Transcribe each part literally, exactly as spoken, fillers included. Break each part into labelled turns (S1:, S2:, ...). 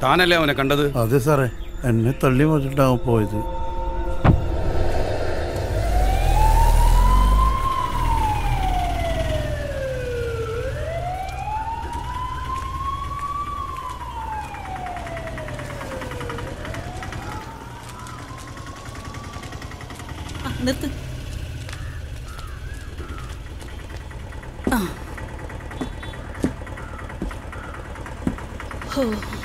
S1: താനല്ലേ അവനെ കണ്ടത്?
S2: അതെ സാറേ, എന്നെ തള്ളി മാറ്റിട്ടാവും പോയത്.
S3: നിർത്ത്. ആ ഹോ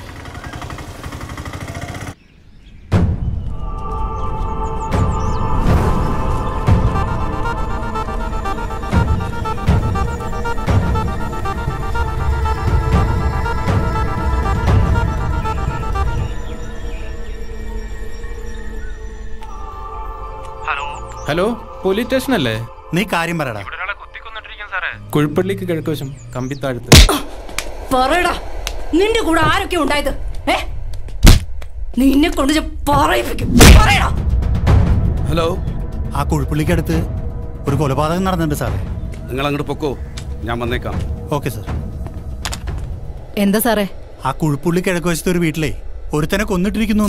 S4: ഹലോ, പോലീസ് സ്റ്റേഷൻ അല്ലേ?
S5: നീ കാര്യം പറയടാ.
S4: കുഴിപ്പള്ളിക്ക് കിഴക്കുവശം കമ്പിത്താഴത്ത്.
S3: പറയടാ, നിന്റെ കൂടെ ആരൊക്കെ ഉണ്ടായത്? ഏ നിന്നെ കൊണ്ട് പറയിപ്പിക്കും. പറയടാ.
S1: ഹലോ,
S5: ആ കുഴിപ്പള്ളിക്കടുത്ത് ഒരു കൊലപാതകം നടന്നിട്ടുണ്ട് സാറേ.
S1: നിങ്ങൾ അങ്ങോട്ട് പൊക്കോ, ഞാൻ വന്നേക്കാം.
S5: Okay sir.
S3: എന്താ സാറേ?
S5: ആ കുഴിപ്പുള്ളി കിഴക്കുവശത്തെ ഒരു വീട്ടിലെ ഒരുത്തനെ കൊന്നിട്ടിരിക്കുന്നു.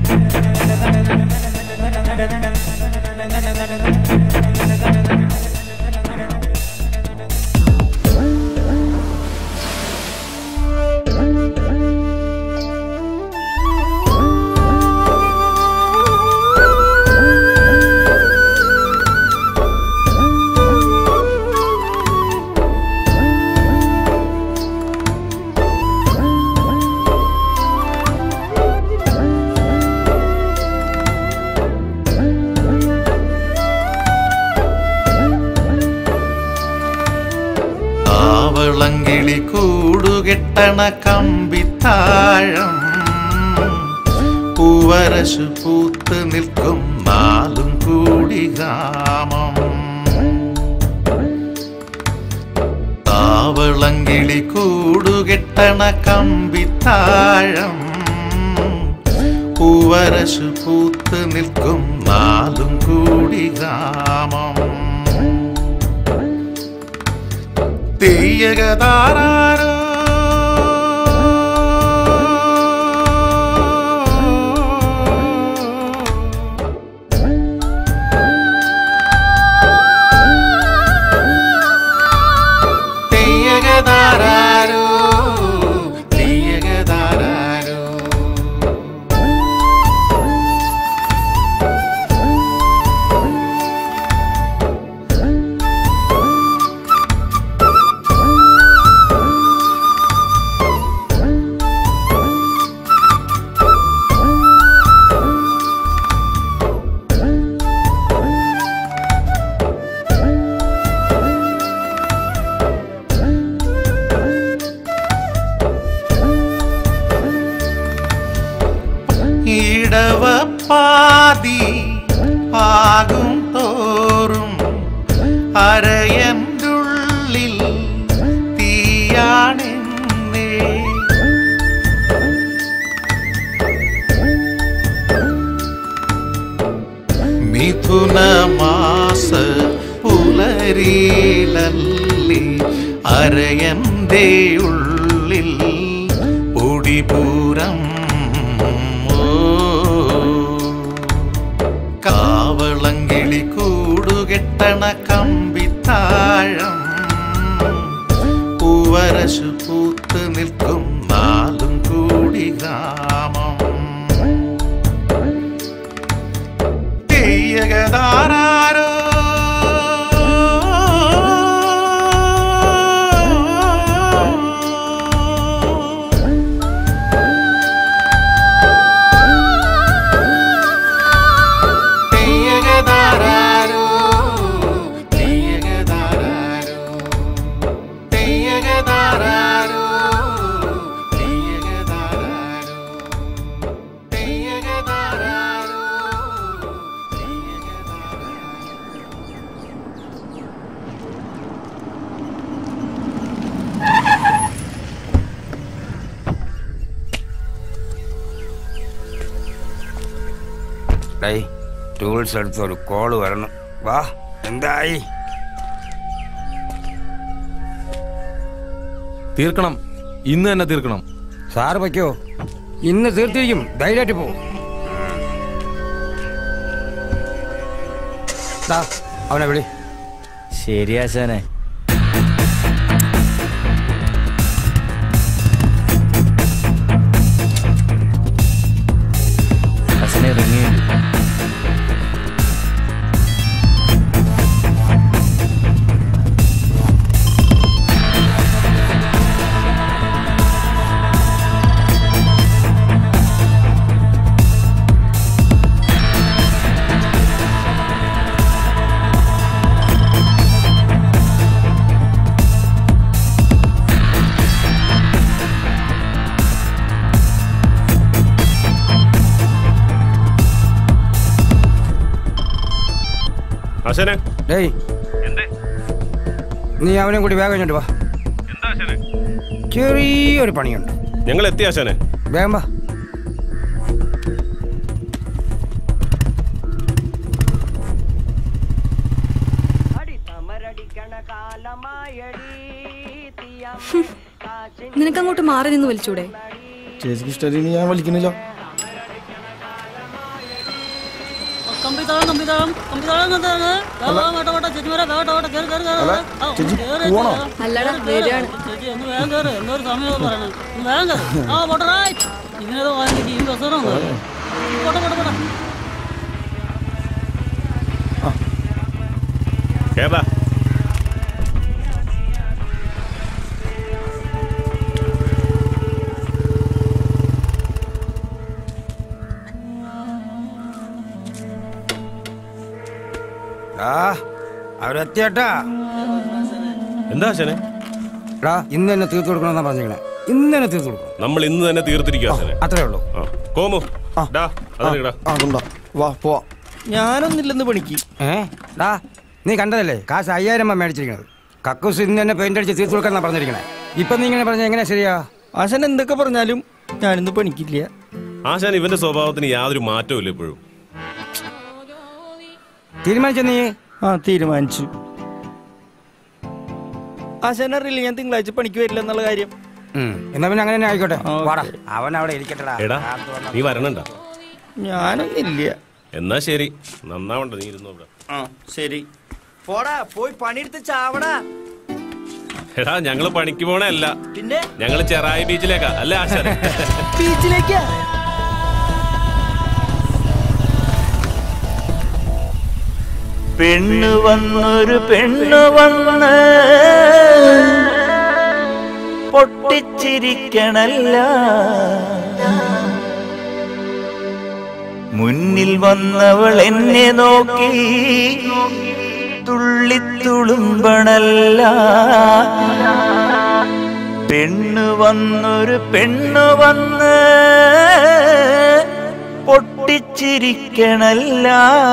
S6: ളങ്കിളി കൂടുകെട്ടണ കമ്പിത്താഴം പൂവരശു പൂത്ത് നിൽക്കും നാലും കൂടി ഗ്രാമം. താവളങ്കിളി കൂടുകെട്ടണ കമ്പിത്താഴം പൂവരശു പൂത്ത് നിൽക്കും നാലും കൂടി ഗ്രാമം. തെയ്യകതാരോ തെയ്യകതാരോ തെയ്യകതാരോ ഇടവപ്പാതി ആകും തോറും അരയന്തുള്ളിൽ തീയാണെന്നേ. മിഥുനമാസ പുലരിലല്ലി അരയന്റെ ഉള്ളിൽ പൊടിപൂരം. കാവളങ്കിളി കൂടുകെട്ടണ കമ്പിത്താഴം പൂവരശു പൂത്ത് നിൽക്കും നാലും കൂടി ഗ്രാമം. തെയ്യകതാരോ
S7: ടൂൾസ് എടുത്ത് ഒരു കോള് വരണം. വാ, എന്തായി?
S4: തീർക്കണം, ഇന്ന് തന്നെ തീർക്കണം.
S7: സാറ് വയ്ക്കോ? ഇന്ന് തീർത്തിരിക്കും. ധൈര്യമായിട്ട് പോ. അവനെ വിളി.
S8: ശരി ആശാനെ. ആശാനെ ഇറങ്ങിയുണ്ട്.
S7: ഡേയ്, നീ അവനെ കൂടി വേഗം ഇങ്ങോട്ട് വാ. ചെറിയൊരു പണിയുണ്ട്.
S9: ഞങ്ങൾ എത്തി ആശാനെ.
S7: വേഗം വാ.
S3: നിനക്കങ്ങോട്ട് മാറി നിന്ന് വലിച്ചൂടെ?
S8: ചേച്ചിക്ക് ഇഷ്ടം ഞാൻ വലിക്കുന്നില്ല.
S3: അല്ലടാ വരികയാണ്.
S9: കേരള
S7: അവരെത്തിയട്ടാ.
S9: എന്താ ആശാനെ?
S7: എടാ, ഇന്ന് തന്നെ തീർത്തു കൊടുക്കണമെന്നാ പറഞ്ഞിരിക്കണേ. ഇന്ന് തന്നെ തീർത്തു കൊടുക്കണം.
S9: നമ്മൾ ഇന്ന് തന്നെ തീർത്തിരിക്കും ആശാനെ.
S7: അത്രേ ഉള്ളൂ.
S9: കോമു
S8: വാ പോവാ. ഞാനൊന്നില്ലെന്ന് പണിക്ക്.
S7: ഏ ഡാ, നീ കണ്ടതല്ലേ കാശ് അയ്യായിരം രൂപ മേടിച്ചിരിക്കണത്. കക്കൂസ് ഇന്ന് തന്നെ പെയിന്റ് അടിച്ച് തീർത്തു കൊടുക്കാന്നാ പറഞ്ഞിരിക്കണേ. ഇപ്പൊ നീ ഇങ്ങനെ പറഞ്ഞ എങ്ങനെയാ ശരിയാ?
S8: ആശാൻ എന്തൊക്കെ പറഞ്ഞാലും ഞാനിന്ന് പണിക്കില്ല.
S9: ആശാൻ ഇവന്റെ സ്വഭാവത്തിന് യാതൊരു മാറ്റവും ഇല്ല ഇപ്പോഴും.
S7: തീരുമാനിച്ച നീ?
S8: ആ തീരുമാനിച്ചു. ആശാൻ അറിയില്ല ഞാൻ തിങ്കളാഴ്ച പണിക്ക് വരില്ല എന്നുള്ള കാര്യം.
S7: എന്നാ പിന്നെ അങ്ങനെ തന്നെ ആയിക്കോട്ടെ. അവൻ അവിടെ ഇരിക്കട്ടെടാ.
S9: നീ വരണണ്ട?
S8: ഞാനൊന്നില്ല.
S9: എന്നാ ശരി, നന്നാവണ്ട നീ ഇരുന്നു ഇവിടെ.
S8: ആ ശരി. പോടാ, പോയി പണിയെടുത്ത് ചാവടാ.
S9: എടാ, ഞങ്ങള് പണിക്ക് പോണല്ല,
S8: പിന്നെ
S9: ഞങ്ങള് ചെറായി ബീച്ചിലേക്കാ. അല്ലേ ആശാനെ?
S8: ബീച്ചിലേക്കാ? പെണ്ണു വന്നൊരു പെണ്ണു വന്ന് പൊട്ടിച്ചിരിക്കണല്ല, മുന്നിൽ വന്നവൾ എന്നെ നോക്കി തുള്ളിത്തുളുമ്പണല്ല. പെണ്ണു വന്നൊരു പെണ്ണു വന്ന് പൊട്ടിച്ചിരിക്കണല്ല,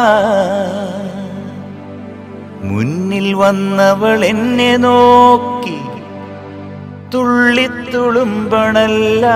S8: മുന്നിൽ വന്നവൾ എന്നെ നോക്കി തുള്ളിത്തുളുമ്പണല്ല.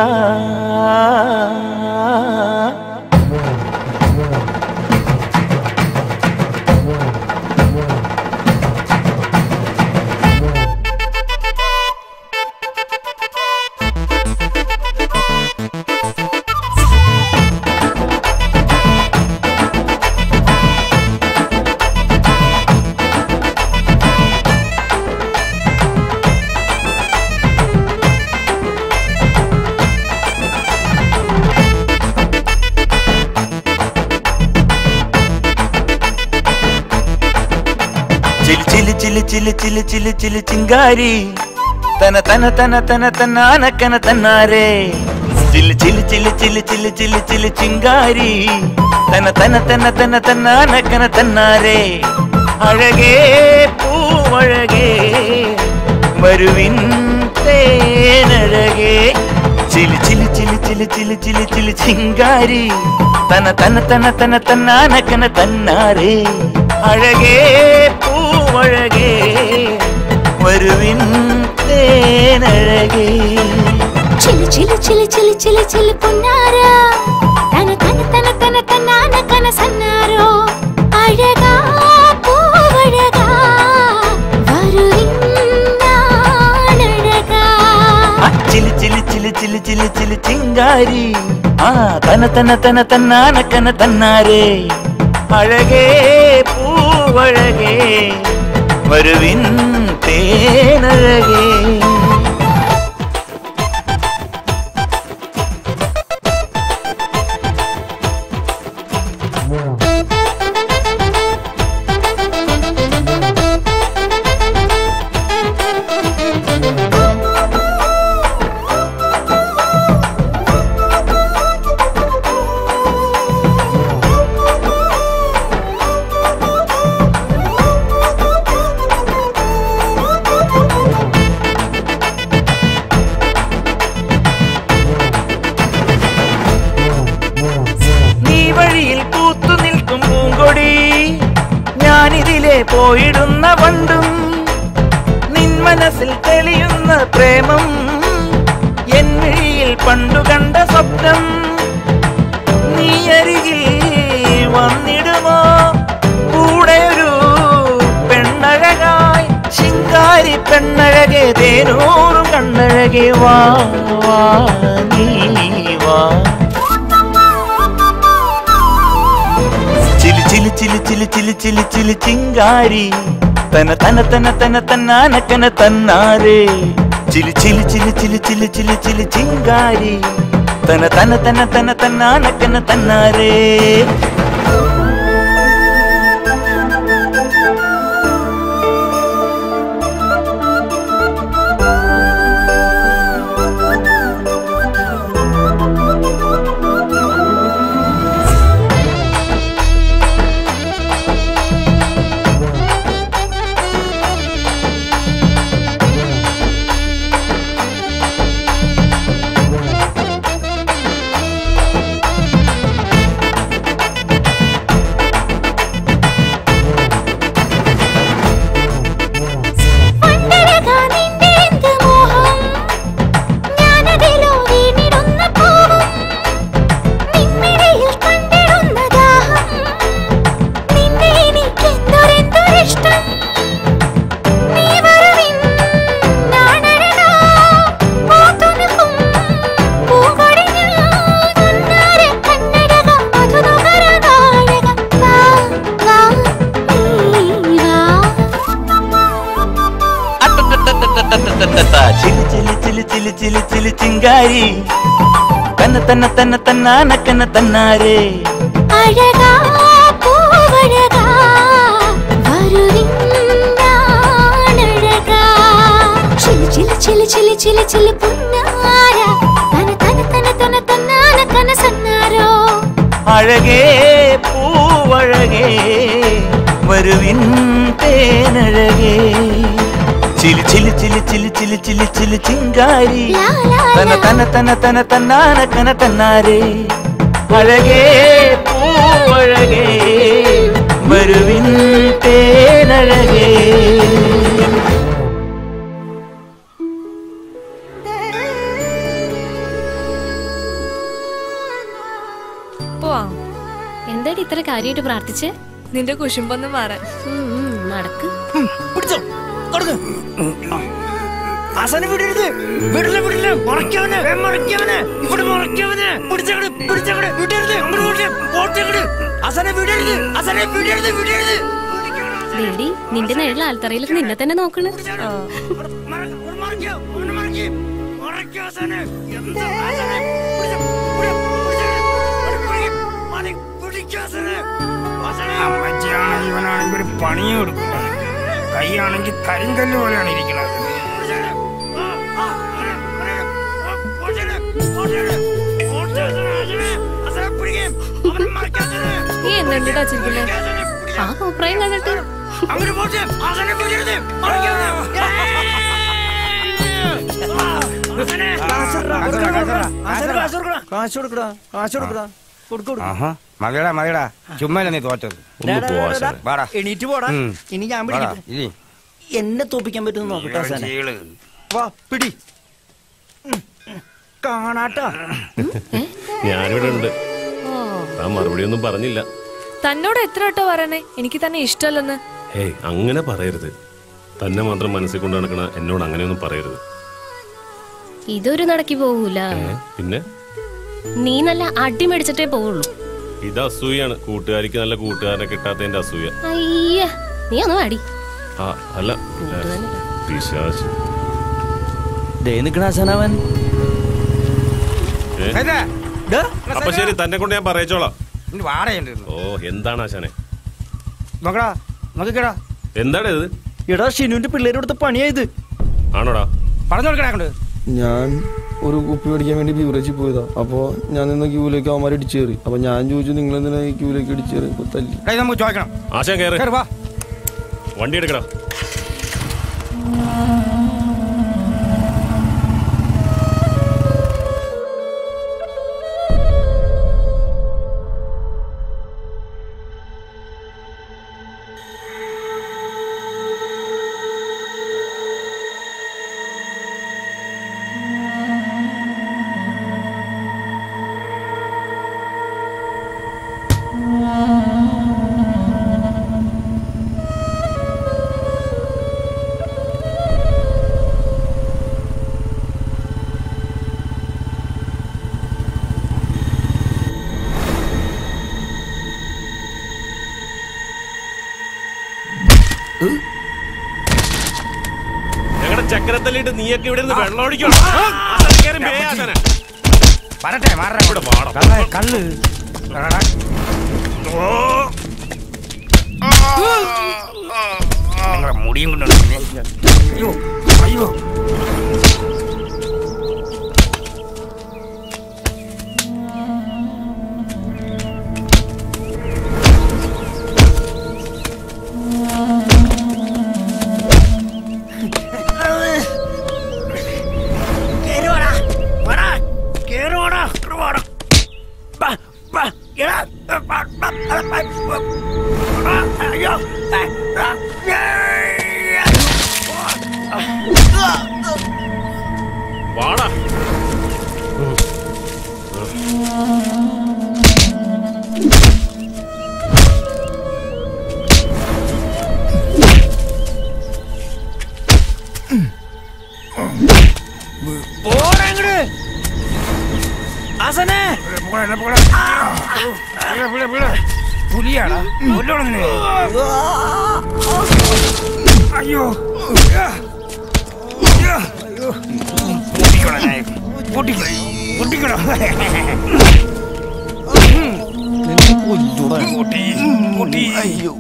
S8: ചിലി ചിലി ചിലി ചിലി ചിലി ചിങ്കാരി തന തന തന തന തന്നാനക്കന തന്നാരേ. ചിലി ചിലി ചിലി ചിലി ചിലി ചിലി ചിലി ചിങ്കാരി തന തന തന തന തന്നാനക്കന തന്നാരേ. അഴകേ പൂവഴകേ വരുവിൻ തേനഴകേ. ചിലി ചിലി ചിലി ചിലി ചിലി ചിലി ചിലി ചിങ്കാരി തന തന തന തന തന്നാനക്കന തന്നാരേ. അഴകേ പൂവഴകേ വരുവിൻ തേനഴകേ.
S10: ചിലി ചിലി ചിലി ചിലി ചിലി ചിലി പൊന്നാരോ തന തന തന തന തന്നാന കന സന്നാരോ. അഴകാ പൂവഴകാ വരുവിൻ നാണഴകാ.
S8: ചിലി ചിലി ചിലി ചിലി ചിലി ചിലി ചിങ്കാരി ആ തന തന തന തന്നാനക്കന തന്നാരേ അഴകേ പൂവഴകേ വരുവിൻ തേനഴകേ പോയിടുന്ന വണ്ടും നിൻ മനസ്സിൽ തെളിയുന്ന പ്രേമം എൻ മിഴിയിൽ പണ്ടു കണ്ട സ്വപ്നം നീ അരികിൽ വന്നിടുമോ കൂടെ ഒരു പെണ്ണഴകായി ശിങ്കാരി പെണ്ണഴകെ തേനൂറും കണ്ണഴകെ വാ വാ നീ വാ ചിലി ചിലി ചിലി ചിലി ചിലി ചിലി ചിങ്കാരി തന തന തന തന തന്നാനക്കന തന്നാരേ ചിലി ചിലി ചിലി ചിലി ചിലി ചിലി ചിലി ചിങ്കാരി തന തന തന തന തന്നാനക്കന തന്നാരേ ചിങ്കാരി തന്ന തന്ന തന്ന തന്നാനക്കന തന്നാരേ
S10: അഴകാ പൂവഴകാ വരുവിൻ നാണഴകാ ചിലി ചിലി ചിലി ചിലി ചിലി ചിലി പുന്നാര തന തന തന തന തന്നാനക്കന സന്നാരോ
S8: അഴകേ പൂവഴകേ വരുവിൻ തേനഴകേ ചിലി ചിലി ചിലി ചിലി ചിലി ചിലി ചിലി ചിങ്കാരി തന തന തന തന തന്നാനക്കന തന്നാരേ അഴകേ പൂവഴകേ വരുവിൻ തേനഴകേ
S10: എന്താടി ഇത്ര കാര്യമായിട്ട് പ്രാർത്ഥിച്ചേ?
S3: നിന്റെ കുശുമ്പൊന്നും മാറാൻ.
S10: നടക്ക്. നിന്റെ നേരിൽ ആൽത്തറയിൽ നിന്നെ തന്നെ നോക്കണ്.
S7: ഇവനാണെങ്കിൽ ഒരു പണിയും കൊടുക്കില്ല. കൈയാണെങ്കിൽ കരിങ്കല്ല് പോലെയാണ് ഇരിക്കുന്നത്.
S3: നീ എന്തെങ്കിലും വച്ചിരിക്കില്ലേ?
S10: ആ കോപ്രായം കണ്ടിട്ട്
S7: മതിയടാ മതിയടാ ചുമ്മാ നീ തോറ്റത്.
S11: എണീറ്റ് പോടാ. ഇനി ഞാൻ പിടിക്കും. എന്നെ തോപ്പിക്കാൻ പറ്റുന്ന നോക്കട്ടെ. പിടി കാണാട്ടാ.
S9: ഞാനിവിടെ ഉണ്ട്. മറുപടി ഒന്നും പറഞ്ഞില്ല.
S3: തന്നോട് എത്ര വട്ടോ പറയണേ എനിക്ക് തന്നെ ഇഷ്ടമല്ലെന്ന്?
S9: ഏയ് അങ്ങനെ പറയരുത്. തന്നെ മാത്രം മനസ്സിൽ കൊണ്ട് നടക്കണ എന്നോട് അങ്ങനെയൊന്നും പറയരുത്.
S10: ഇതൊരു നടക്കി പോകൂല.
S9: പിന്നെ
S12: നീ നല്ല അടി മേടിച്ചിട്ടേ പോവുള്ളൂ.
S9: ഇത് അസൂയാണ്, കൂട്ടുകാരിക്ക് നല്ല കൂട്ടുകാരനെ കിട്ടാത്തതിന്റെ അസൂയ.
S12: അയ്യ നീ ഒന്ന് അടി.
S9: ആ അല്ല പിശാച്.
S11: നിക്കണാശാനവൻ.
S9: അപ്പൊ ശരി, തന്നെ കൊണ്ട് ഞാൻ പറയിച്ചോളാം.
S7: വാടയുണ്ട്.
S9: ഓ എന്താണ് ആശാനെ?
S7: നോക്കടാ നോക്കിക്കടാ.
S9: എന്താണ് ഇത്?
S11: എടാ ഷിനുവിന്റെ പിള്ളേരോടുത്ത പണിയായത്.
S9: ആണോടാ?
S7: പറഞ്ഞു കൊടുക്കണേ.
S13: ഞാൻ ഒരു കുപ്പി മേടിക്കാൻ വേണ്ടി ബീവറേജിൽ പോയതാ. അപ്പോൾ ഞാൻ നിന്ന ക്യൂവിലേക്ക് അവന്മാർ ഇടിച്ചു കയറി. അപ്പൊ ഞാൻ ചോദിച്ചു നിങ്ങൾ എന്തിനാ ഈ ക്യൂവിലേക്ക് ഇടിച്ചു കയറി? തല്ലി.
S7: നമുക്ക് ചോദിക്കണം.
S9: ആശാൻ കയറി വണ്ടി എടുക്കടാ. ഞങ്ങളുടെ ചക്രത്തല്ലിട്ട് നീയൊക്കെ ഇവിടെ നിന്ന് വെള്ളം ഒഴിക്കണം.
S7: കള്ള് മുടിയും കൊണ്ടു. അയ്യോ അയ്യോ
S9: വാടാ.
S7: പുലിയാടാ. അയ്യോ പൊട്ടിക്കണം. അയ്യോ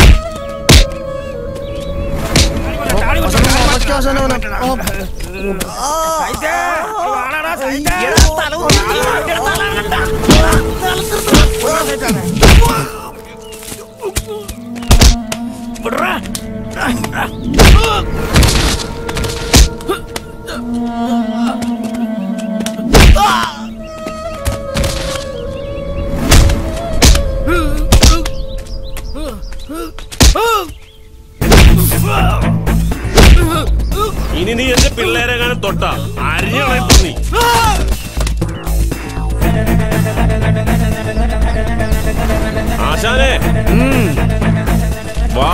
S9: ഇനി നീ എന്റെ പിള്ളേരെ കാണാൻ തൊട്ടാ അരിഞ്ഞ നീ. ആശാനെ വാ.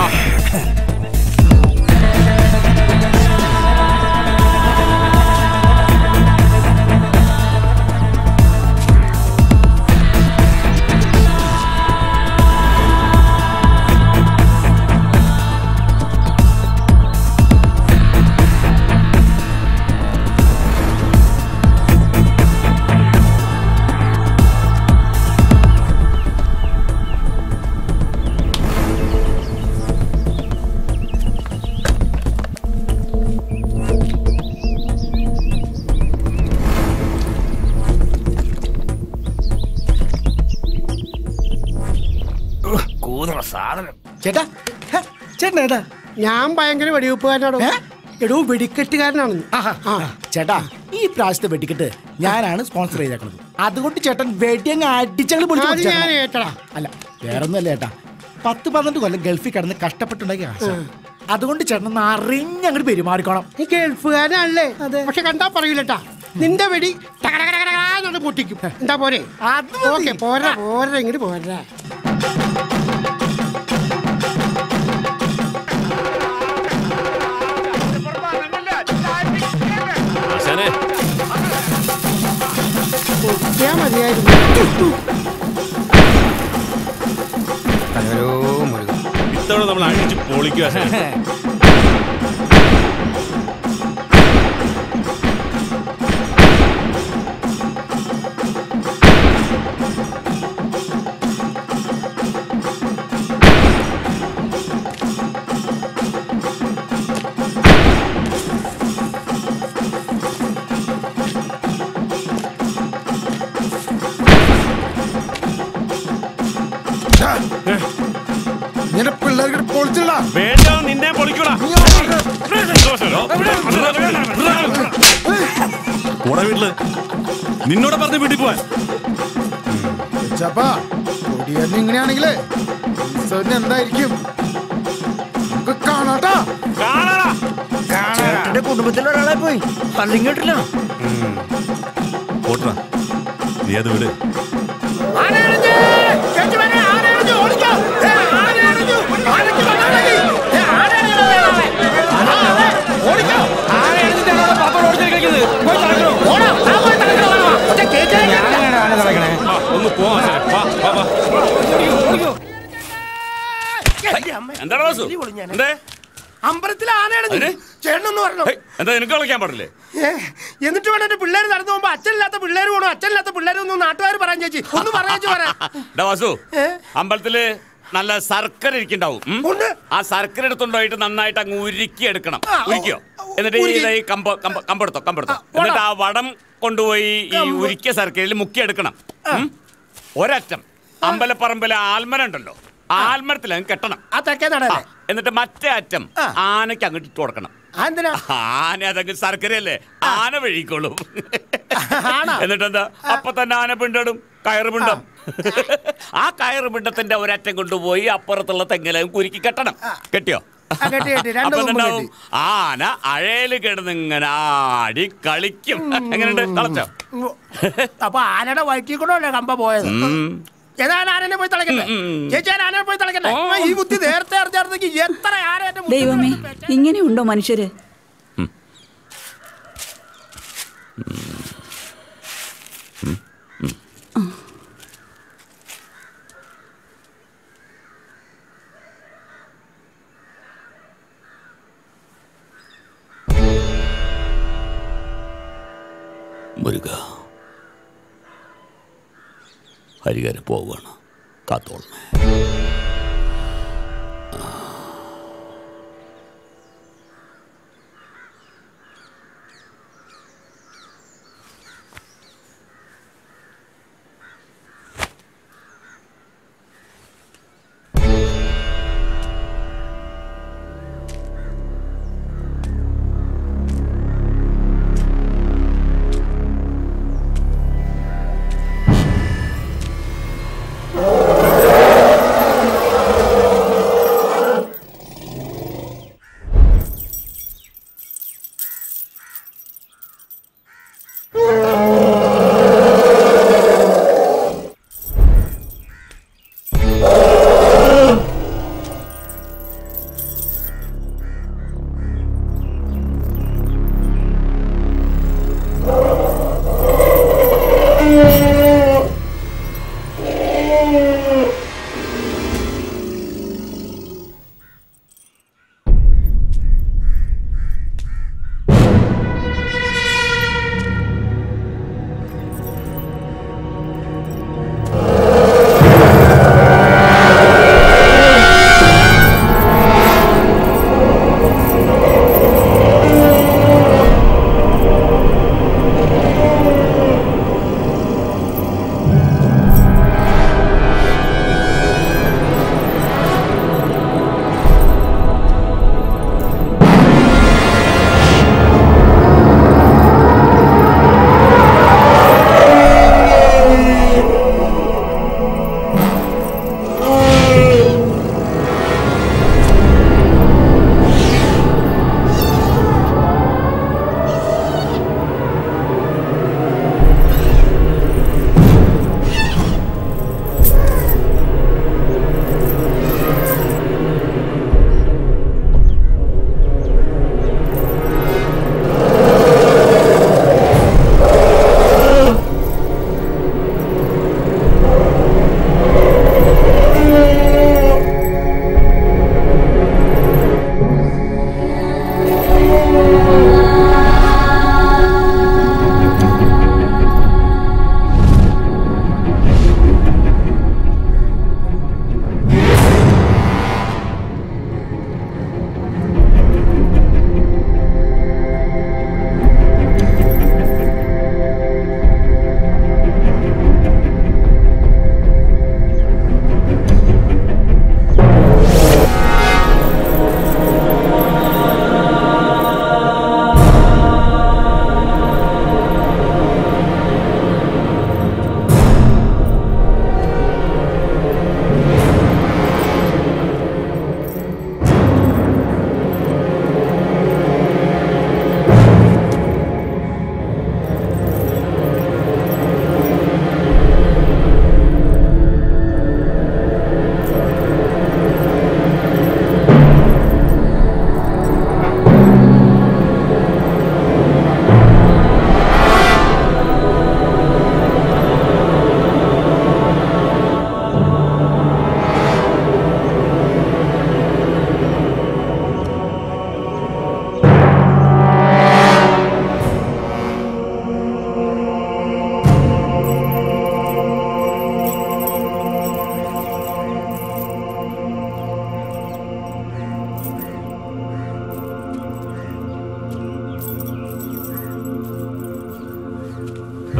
S14: ചേട്ടാ ചേട്ടൻ ഏതാ? ഞാൻ ഭയങ്കര വെടിവെപ്പുകാരനാണോ? എടോ വെടിക്കെട്ടുകാരനാണ്. ചേട്ടാ ഈ പ്രാവശ്യത്തെ വെടിക്കെട്ട് ഞാനാണ് സ്പോൺസർ ചെയ്തേക്കുന്നത്. അതുകൊണ്ട് ചേട്ടൻ വെടിയങ്ങ് അടിച്ചങ്ങൾ അല്ല വേറൊന്നും അല്ല ചേട്ടാ. പത്ത് പന്ത്രണ്ട് കൊല്ലം ഗൾഫിൽ കിടന്ന് കഷ്ടപ്പെട്ടുണ്ടാക്കിയ കാശ്. അതുകൊണ്ട് ചേട്ടൻ ഒന്ന് അറിഞ്ഞങ്ങോട്ട് പെരുമാറിക്കോണം. ഈ ഗൾഫുകാരനല്ലേ? പക്ഷെ കണ്ടാ പറയൂലട്ടാ. നിന്റെ വെടി പൊട്ടിക്കും. എന്താ പോരെ? ഓക്കെ പോരാ പോരാ ഇങ്ങോട്ട് പോരാ. മതി മതിയായിരുന്നു.
S9: ഇത്തവണ നമ്മൾ അഴിച്ച് പൊളിക്കുക.
S14: നിന്റെ പിള്ളേർക്ക് പൊളിച്ചില്ല.
S9: വേണ്ട, നിന്നെ പൊളിക്കൂടാ. വീട്ടില് നിന്നോട് പറഞ്ഞ് വീട്ടിൽ പോവാൻ.
S14: ഇങ്ങനെയാണെങ്കിലേ എന്തായിരിക്കും കാണാട്ടാ.
S11: ചേട്ടന്റെ കുടുംബത്തിൽ ഒരാളെ പോയി പള്ളിങ്ങോട്ടില്ല.
S9: പോട്ടാ, നീ അത് വിട്.
S4: ഒന്ന് പോവാ.
S9: എന്താണ് വാസു? എന്തേ
S14: അമ്പലത്തിലെ ആനയാണ് ചേട്ടനെന്ന് പറഞ്ഞു.
S9: എന്താ നിനക്ക് കളിക്കാൻ പാടില്ലേ?
S14: എന്നിട്ട് വേണം എന്റെ പിള്ളേർ നടന്നു പോകുമ്പോ അച്ഛനില്ലാത്ത പിള്ളേർ പോകണം, അച്ഛനില്ലാത്ത പിള്ളേരൊന്നും നാട്ടുകാർ പറയാൻ ചേച്ചി ഒന്ന് പറയാ പറയാ.
S9: വാസു, അമ്പലത്തില് നല്ല ശർക്കര ഇരിക്കുണ്ടാവും. ആ ശർക്കര എടുത്തുണ്ടായിട്ട് നന്നായിട്ട് അങ്ങ് ഉരുക്കി എടുക്കണം. ഉരുക്കിയോ? എന്നിട്ട് ഈ കമ്പ കമ്പെടുത്തോ കമ്പെടുത്തോ എന്നിട്ട് ആ വടം കൊണ്ടുപോയി ഈ ഉരുക്കിയ ശർക്കരയിൽ മുക്കിയെടുക്കണം. ഒരറ്റം അമ്പലപ്പറമ്പിലെ ആൽമര ഉണ്ടല്ലോ, ആൽമരത്തിൽ അങ്ങ് കെട്ടണം. എന്നിട്ട് മറ്റേ അറ്റം ആനയ്ക്ക് അങ്ങോട്ട് ഇട്ട് കൊടുക്കണം. ആന അതങ്ങ് ശർക്കരയല്ലേ, ആന വഴിക്കോളും. എന്നിട്ടെന്താ അപ്പൊ തന്നെ ആന പിണ്ടിടും, കയറ് പിണ്ടം. ആ കയറ് പിണ്ടത്തിന്റെ ഒരറ്റം കൊണ്ടുപോയി അപ്പുറത്തുള്ള തെങ്ങിലും കുരുക്കി കെട്ടണം. കെട്ടിയോ? ആന അഴയില് കിടന്ന് ഇങ്ങനെ ആടി കളിക്കും. എങ്ങനെയുണ്ട്? കളച്ചോ?
S14: അപ്പൊ ആനയുടെ വയറ്റിൽ കൂടെ അല്ലേ കമ്പ പോയത്? പോയി തളക്കണ്ടേ ചേച്ചി? ആനയെ പോയി തളക്കണ്ടേ? ഈ ബുദ്ധി നേരത്തെ അറിഞ്ഞായിരുന്നെങ്കിൽ എത്ര ആന.
S15: ദൈവമേ, ഇങ്ങനെയുണ്ടോ മനുഷ്യര്?
S9: മുരുക, ഹരികര പോവുകയാണ്, കാത്തോളണേ.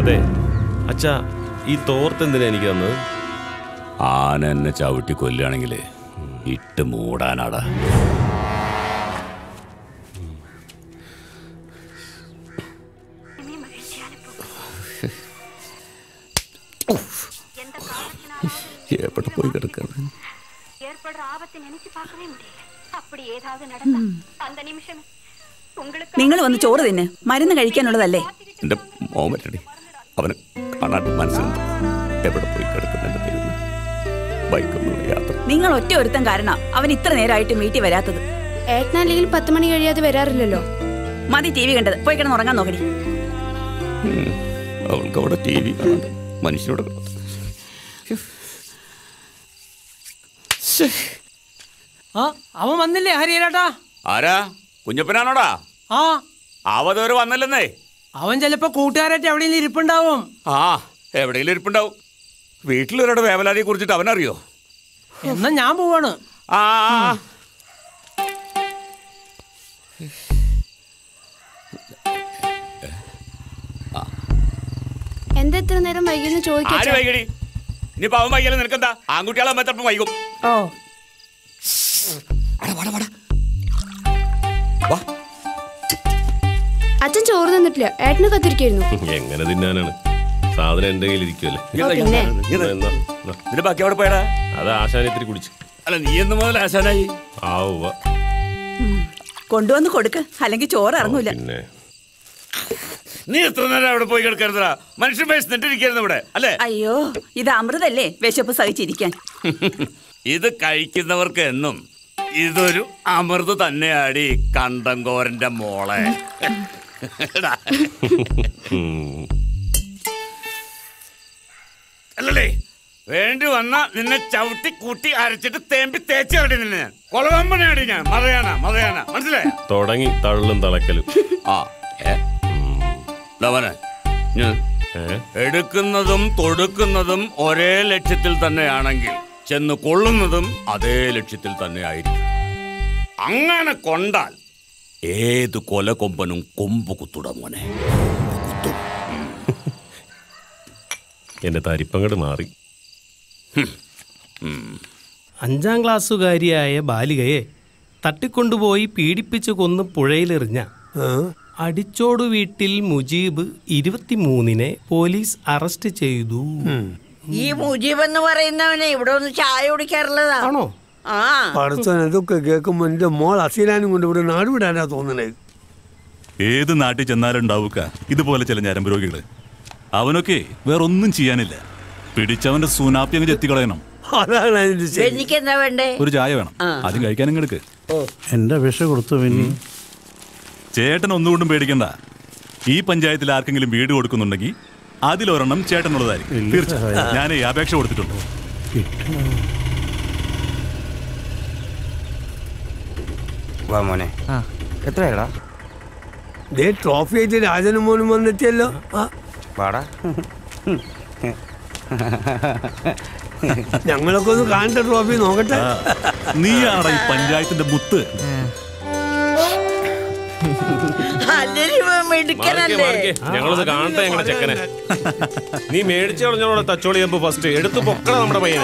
S16: അതെ അച്ഛാ, ഈ തോർത്ത് എന്തിനാ എനിക്ക് തന്നത്?
S9: ആന എന്നെ ചവിട്ടി കൊല്ലുകയാണെങ്കിൽ ഇട്ട് മൂടാനാടാ. എവിടെ പോയി കിടക്കുന്നത്?
S15: നിങ്ങൾ വന്ന് ചോറ് തിന്ന്, മരുന്ന് കഴിക്കാനുള്ളതല്ലേ?
S9: എന്റെ മോമറ്റടി അവന് കാണാണ്ട് മനസ്സിലുണ്ട് എവിടെ പോയി കിടക്കുന്നുണ്ട്. ബൈക്കൊന്നും യാത്ര.
S15: നിങ്ങൾ ഒറ്റ ഒരുത്തം കാരണം അവൻ ഇത്ര നേരമായിട്ട് വീട്ടിൽ വരാത്തത്.
S12: ഏട്ടനല്ലെങ്കിൽ പത്ത് മണി കഴിയാതെ വരാറില്ലല്ലോ.
S15: മതി ടി വി കണ്ടത്, പോയി കിടന്ന് ഉറങ്ങാൻ നോക്കടി.
S9: അവൾക്ക് അവിടെ ടി വി മനുഷ്യനോട്.
S11: അവൻ വന്നില്ലേ ഹരിയേട്ടാ?
S9: ആരാ? കുഞ്ഞപ്പനാണോടാ?
S11: ആ,
S9: അവതോര് വന്നില്ലെന്നേ.
S11: അവൻ ചിലപ്പോ കൂട്ടുകാരായിട്ട് എവിടെയെങ്കിലും ഇരിപ്പുണ്ടാവും.
S9: ആ, എവിടെയെങ്കിലും ഇരിപ്പുണ്ടാവും. വീട്ടിലൊരാടെ വേവലാതിയെ കുറിച്ചിട്ട് അവനറിയോ?
S11: എന്നാ ഞാൻ പോവാണ്.
S9: ആ
S12: എന്താ ഇത്ര നേരം വൈകിയെന്ന് ചോദിക്കാം.
S9: ആര് വൈകടി? ഇനി പാവം വൈകിയാലും നിനക്കെന്താ? ആൺകുട്ടികളെ ചിലപ്പോൾ വൈകും.
S11: ഓ
S12: അച്ഛൻ ചോറ് തന്നിട്ടില്ല, ഏട്ടന് കത്തിരിക്കായിരുന്നു.
S16: എങ്ങനെ തിന്നാനാണ്? സാധനം എന്റെ കയ്യിൽ ഇരിക്കുമല്ലേ.
S9: ഇതിന്റെ ബാക്കി അവിടെ പോയടാ.
S16: അത് ആശാനെ ഇത്തിരി കുടിച്ചു.
S9: അല്ല, നീ എന്ന് മുതൽ ആശാനായി?
S16: ആ ഉവ്വ.
S15: കൊണ്ടുവന്ന് കൊടുക്ക്, അല്ലെങ്കിൽ ചോറ് ഇറങ്ങൂല.
S16: പിന്നെ
S9: നീ എത്ര നേരം അവിടെ പോയി കിടക്കരുതാ? മനുഷ്യൻ വിശന്നിട്ടിരിക്കരുത് ഇവിടെ അല്ലേ?
S15: അയ്യോ, ഇത് അമൃതല്ലേ, വിശപ്പ് സഹിച്ചിരിക്കാൻ.
S9: ഇത് കഴിക്കുന്നവർക്ക് എന്നും ഇതൊരു അമൃത് തന്നെയാടി കണ്ടങ്കോരന്റെ മോളെ. അല്ലല്ലേ, വേണ്ടി വന്ന നിന്നെ ചവിട്ടി കൂട്ടി അരച്ചിട്ട് തേമ്പി തേച്ചാടി നിന്നെ. കൊളവമ്പനാടി ഞാൻ. മതയാന മതയാന മനസ്സിലായ?
S16: തുടങ്ങി തള്ളും തളക്കലും.
S9: ആ ലവനെ, എടുക്കുന്നതും തൊടുക്കുന്നതും ഒരേ ലക്ഷ്യത്തിൽ തന്നെയാണെങ്കിൽ ചെന്ന് കൊള്ളുന്നതും അതേ ലക്ഷ്യത്തിൽ തന്നെ ആയിരിക്കും. അങ്ങനെ കൊണ്ടാൽ ഏത് കൊലകൊമ്പനും കൊമ്പ് കുത്തുട മോനെ.
S16: എന്റെ തരിപ്പങ്ങട് മാറി.
S17: അഞ്ചാം ക്ലാസ്സുകാരിയായ ബാലികയെ തട്ടിക്കൊണ്ടുപോയി പീഡിപ്പിച്ചു കൊന്ന് പുഴയിലെറിഞ്ഞ അടിച്ചോട് വീട്ടിൽ മുജീബ് ഇരുപത്തിമൂന്നിനെ പോലീസ് അറസ്റ്റ് ചെയ്തു.
S18: ഈ മുജീബ് എന്ന് പറയുന്നവനെ ഇവിടെ ഒന്ന് ചായ കുടിക്കാറുള്ളതാണോ? ആ,
S2: ഇതൊക്കെ കേൾക്കുമ്പോ എന്റെ മോൾ അസീലാനും കൊണ്ട് ഇവിടെ നാടുവിടാനാ തോന്നണേ.
S19: ഏത് നാട്ടിൽ ചെന്നാലും ഉണ്ടാവുക ഇതുപോലെ ചില ഞരമ്പ് രോഗികള്. അവനൊക്കെ വേറൊന്നും ചെയ്യാനില്ല. പിടിച്ചവന്റെ സൂനാപ്പി അങ്ങ് ചെത്തിക്കളയണം.
S18: എനിക്കെന്താ വേണ്ടേ?
S19: ഒരു ചായ വേണം, ആദ്യം കഴിക്കാനും എടുക്ക്.
S2: എന്റെ വിഷ കൊടുത്തു. പിന്നെ
S19: ചേട്ടൻ ഒന്നുകൊണ്ടും പേടിക്കണ്ട. ഈ പഞ്ചായത്തിൽ ആർക്കെങ്കിലും വീട് കൊടുക്കുന്നുണ്ടെങ്കിൽ അതിലൊരെണ്ണം ചേട്ടനുള്ളതായിരിക്കും. തീർച്ചയായും ഞാൻ ഈ അപേക്ഷ കൊടുത്തിട്ടുണ്ട്.
S7: മോനെ എത്രയാടാ?
S2: ട്രോഫി ആയിട്ട് രാജനും മോനും വന്നെത്തിയല്ലോ.
S7: വാടാ,
S2: ഞങ്ങളൊക്കെ ഒന്ന് കാണട്ടെ ട്രോഫി, നോക്കട്ടെ.
S19: നീയാടാ ഈ പഞ്ചായത്തിന്റെ മുത്ത്.
S16: ഞങ്ങളത് കാണട്ടെ ഞങ്ങളെ ചെക്കനെ. നീ മേടിച്ചു കളഞ്ഞോളെ തച്ചോളി ചെമ്പ് ഫസ്റ്റ് എടുത്തു പൊക്കണ നമ്മുടെ പയ്യനെ.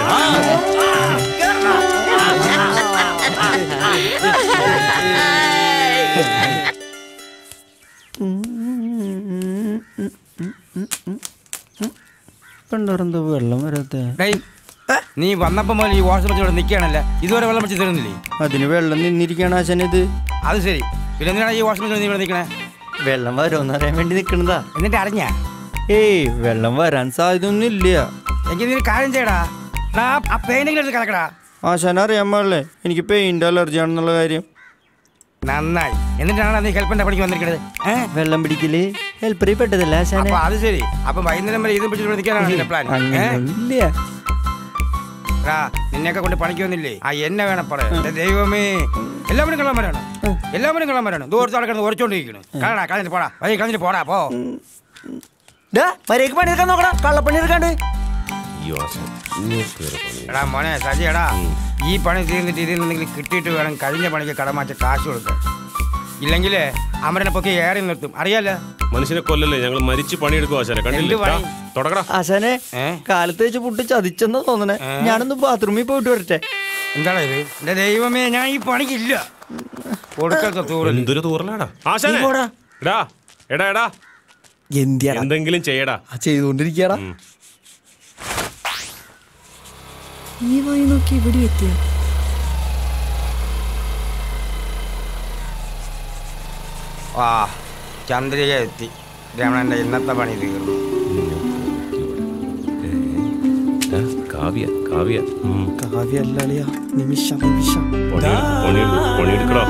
S13: കണ്ടോ വെള്ളം വരാത്ത?
S7: നീ വന്നപ്പോ മുതൽ ഈ വാഷ്റൂമിൽ നിൽക്കുകയാണല്ലേ, ഇതുവരെ വെള്ളം വെച്ച് തരുന്നില്ലേ?
S13: അതിന് വെള്ളം നിന്നിരിക്കണ ആശാനിത്.
S7: അത് ശരി, പിന്നെ എന്തിനാണ് ഈ വാഷ്റൂമിൽ നീ ഇവിടെ നിൽക്കണേ?
S13: വെള്ളം വരുമെന്ന് അറിയാൻ വേണ്ടി നിൽക്കണതാ.
S7: എന്നിട്ട് അറിഞ്ഞ?
S13: ഏയ് വെള്ളം വരാൻ സാധ്യത ഒന്നും ഇല്ല.
S7: എനിക്ക് നീ കാര്യം ചെയ്യടാ, ആ പെയിന്റിംഗ് എടുത്ത് കലക്കടാ.
S13: ആശാന അറിയാൻ പാടില്ലേ എനിക്ക് പെയിന്റ് അലർജി ആണെന്നുള്ള കാര്യം?
S7: നന്നായി. എന്നിട്ടാണ് നീ ഹെൽപ്പിന്റെ പണിക്ക് വന്നിരിക്കണത്.
S13: വെള്ളം പിടിക്കല് ഹെൽപ്പറി പെട്ടതല്ല ആശാന.
S7: അത് ശരി, അപ്പൊ വൈകുന്നേരം വരെ ഇതും പിടിച്ചിട്ട് നിൽക്കാനാണ് പ്ലാൻ?
S13: ഇല്ല,
S7: നിന്നെയൊക്കെ കൊണ്ട് പണിക്ക് വന്നില്ലേ? ആ എന്നെ വേണം പറയാ. ദൈവമേ, എല്ലാവരും കള്ളന്മാരാണ്, എല്ലാവരും കള്ളന്മാരാണ്. ദൂരത്ത് നടക്കുന്നത് ഉറച്ചോണ്ടിരിക്കുന്നു. കളടാ, കളഞ്ഞിട്ട് പോടാ, വഴി കളഞ്ഞിട്ട് പോടാ. പോ
S11: മര്യാദക്ക് പണിയെടുക്കാൻ നോക്കടാ, കള്ളപ്പണി എടുക്കാണ്ട്.
S7: എടാ മോനെ സജി, എടാ ഈ പണി തീർന്നിട്ട് ഇതിൽ നിന്നെങ്കിലും കിട്ടിയിട്ട് വേണം കഴിഞ്ഞ പണിക്ക് കടമാറ്റ കാശ് കൊടുക്കാൻ. ഇല്ലെങ്കിലേ അമരനെ പൊക്കി ഏറി നിർത്തും അറിയാലോ.
S16: മനുഷ്യനെ കൊല്ലല്ലേ, ഞങ്ങൾ മരിച്ച് പണിയെടുക്കും ആശാനെ. കണ്ടില്ല തുടങ്ങടാ.
S13: ആശാനെ കാലത്ത് വെച്ച് പുട്ട് ചതിച്ചെന്നാ തോന്നണേ. ഞാനൊന്ന് ബാത്റൂമിൽ പോയിട്ട് വരട്ടെ.
S7: എന്താണ് ഇത്? എന്റെ ദൈവമേ, ഞാൻ ഈ പണിക്കില്ല.
S16: എന്തൊരു തൂറലാടാ ആശാനെ. എടാ എടാ എടാ എന്തെങ്കിലും ചെയ്യടാ.
S13: ചെയ്തോണ്ടിരിക്കടാ.
S3: ഈ വഴി നോക്കി ഇവിടെ എത്തിയ
S7: ആ ചന്ദ്രിക എത്തി. രമണന്റെ ഇന്നത്തെ പണി തീർന്നു.
S16: കാവ്യ കാവ്യ
S13: കാവ്യ അല്ലളിയാ. നിമിഷ നിമിഷ
S16: പണിയെടുക്കടാ.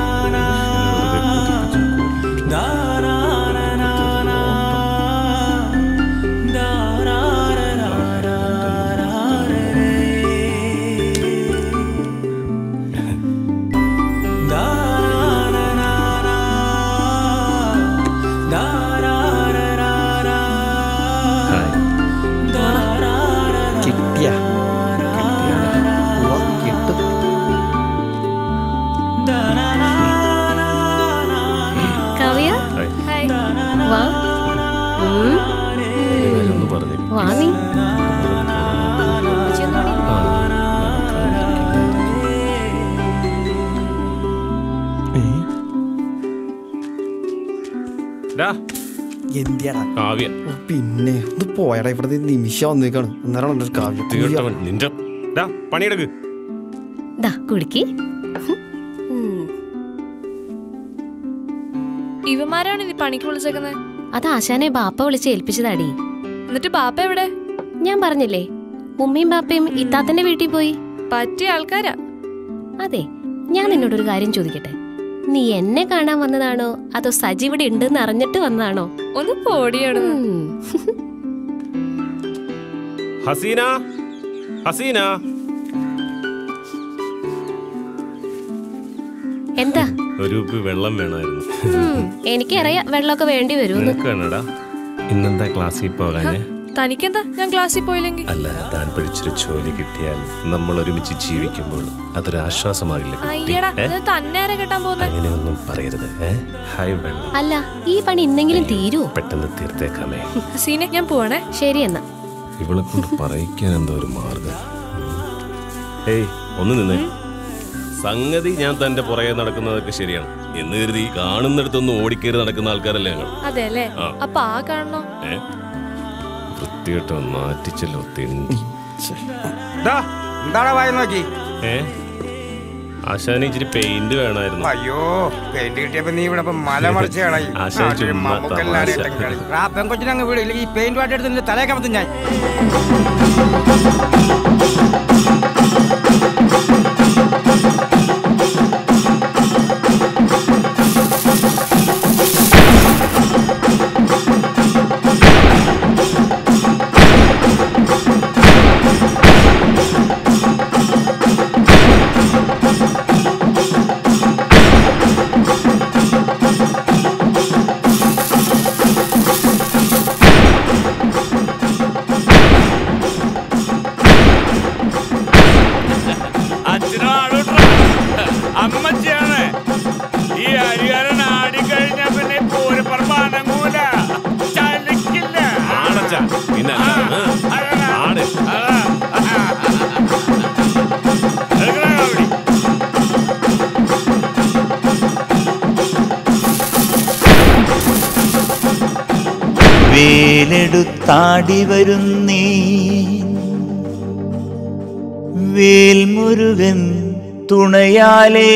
S13: പിന്നെ ഇത് പോയടാ. ഇവിടെ നിമിഷം വന്നേക്കാണ്. അന്നേരം കാവ്യ
S16: നിന്റെ പണിയെടുക്ക്.
S3: ഇവന്മാരാണ് ഇനി പണിക്ക് വിളിച്ചേക്കുന്നത്.
S20: അത് ആശാനെ ബാപ്പ വിളിച്ച് ഏൽപ്പിച്ചതാടി.
S3: എന്നിട്ട് ബാപ്പ എവിടെ?
S20: ഞാൻ പറഞ്ഞില്ലേ, ഉമ്മയും ബാപ്പയും ഇത്താത്തന്റെ വീട്ടിൽ പോയി.
S3: പറ്റിയ ആൾക്കാരാ.
S20: അതെ, ഞാൻ നിന്നോടൊരു കാര്യം ചോദിക്കട്ടെ. നീ എന്നെ കാണാൻ വന്നതാണോ അതോ സജി ഇവിടെ ഉണ്ടെന്ന് അറിഞ്ഞിട്ട് വന്നതാണോ?
S3: ഒന്ന് പോടിയാണ്.
S16: ഹസീന ഹസീന
S20: എന്താ?
S16: ഒരു വെള്ളം വേണമായിരുന്നു.
S20: എനിക്കറിയാം വെള്ളമൊക്കെ വേണ്ടി വരും.
S16: ഇന്നെന്താ ക്ലാസ്സിൽ പോകാൻ?
S3: തനിക്കെന്താ ഞാൻ ക്ലാസ്സിൽ പോയില്ലെങ്കിൽ?
S16: അല്ല, താൻ പഠിച്ചൊരു ജോലി കിട്ടിയാൽ നമ്മൾ ഒരുമിച്ച് ജീവിക്കുമ്പോൾ അതൊരു ആശ്വാസമാകില്ല. അങ്ങനെയൊന്നും പറയരുത്.
S20: അല്ല, ഈ പണി ഇന്നെങ്കിലും തീരൂ?
S16: പെട്ടെന്ന് തീർത്തേക്കാമേ.
S3: സീനെ ഞാൻ പോവാണേ.
S20: ശരി എന്നാ.
S16: ഇവളെ കൊണ്ട് പറയിക്കാൻ എന്തോ ഒരു മാർഗം. ഏയ് ഒന്ന് നിന്നേ. സംഗതി ഞാൻ തന്റെ പുറകെ നടക്കുന്നതൊക്കെ ശരിയാണ് എന്ന് കരുതി കാണുന്നിടത്തൊന്നും ഓടിക്കേറി നടക്കുന്ന ആൾക്കാരല്ലേ ഞങ്ങൾ.
S3: അതെ അല്ലേ? അപ്പൊ ആ കാണണോ?
S16: വൃത്തികെട്ടോ നാറ്റിച്ചല്ലോ തിണ്ടി.
S7: എന്താടാ വായി നോക്കി?
S16: ഏ ആശാന് ഇച്ചിരി പെയിന്റ് വേണമായിരുന്നു.
S7: അയ്യോ, പെയിന്റ് കിട്ടിയപ്പോ നീ ഇവിടെ മല മറിച്ച് കളയും. പെങ്കൊച്ചിനങ്ങ് വീട് ഈ പെയിന്റ് വാട്ടെടുത്ത് തലേ കമത്തും ഞാൻ.
S9: അമ്മച്ചിയാണ് ഈ ഹരിഹരൻ ആടിക്കഴിഞ്ഞ പിന്നെ പൂരപ്പറമ്പാനങ്ങൂല ചലിക്കില്ല.
S8: വേലെടുത്താടി വരുന്നേ വേൽമുരുകൻ തുണയാലേ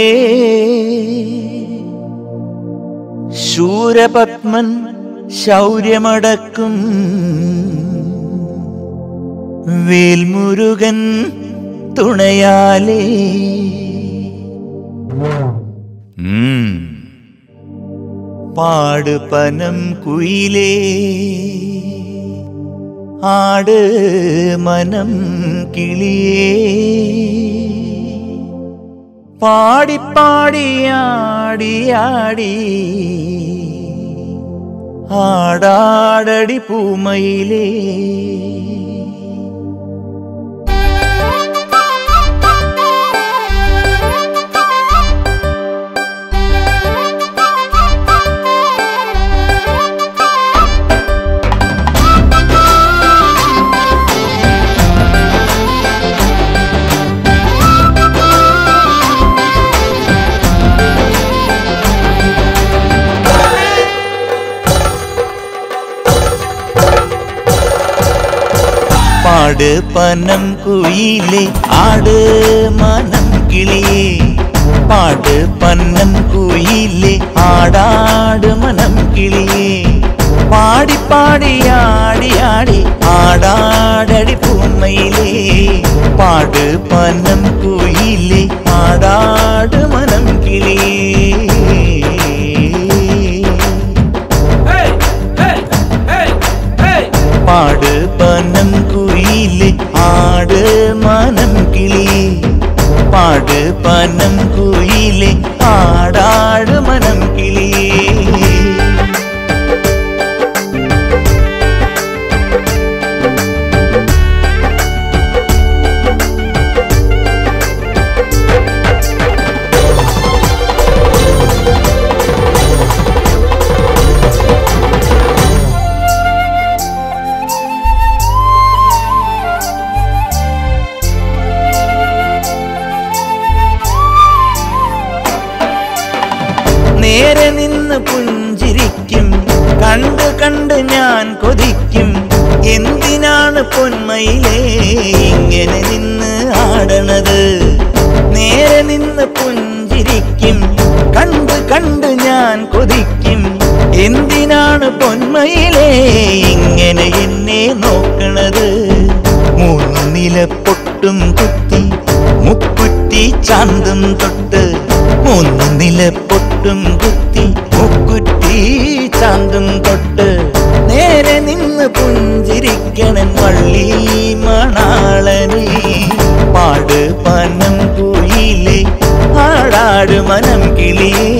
S8: ശൂരപത്മൻ ശൗര്യമടക്കും വേൽമുരുകൻ തുണയാലേ. പാട് പനം കുയിലേ ആട് മനം കിളിയേ പാടിപ്പാടിയാടിയാടി ആടാടടി പൂമയിലേ. പാട് പനം കുയിലെ ആട് മനം കിളിയേ പാട് പനം കുയിലെ ആടാട് മനം കിളിയേ പാടി പാടി ആടി ആടി ആടാടടി പൂമയിലേ പാട് പനം കുയിലെ ആടാട് മനം കിളിയേ പാട് പനം കുയിലെ ആട് മനം കിളിയേ പാട് പനം കുയിലെ ആടാട് മനം കിളിയേ നേരെ നിന്ന് പുഞ്ചിരിക്കും കണ്ട് കണ്ട് ഞാൻ കൊതിക്കും എന്തിനാണ് പൊന്മയിലേ ഇങ്ങനെ നിന്ന് ആടണത് നേരെ നിന്ന് പുഞ്ചിരിക്കും കണ്ട് കണ്ട് ഞാൻ കൊതിക്കും എന്തിനാണ് പൊന്മയിലേ ഇങ്ങനെ എന്നെ നോക്കണത് മൂന്ന് നില പൊട്ടും കുത്തി മുക്കുറ്റി ചാന്തം തൊട്ട് മൂന്ന് നില പൊട്ടും കുത്തി മുക്കുറ്റി ചാന്തം തൊട്ട് നേരെ നിന്ന് പുഞ്ചിരിക്കണൻ വള്ളി മണാളനെ പാട് പനം കുയിലെ ആടാട് മനം കിളിയേ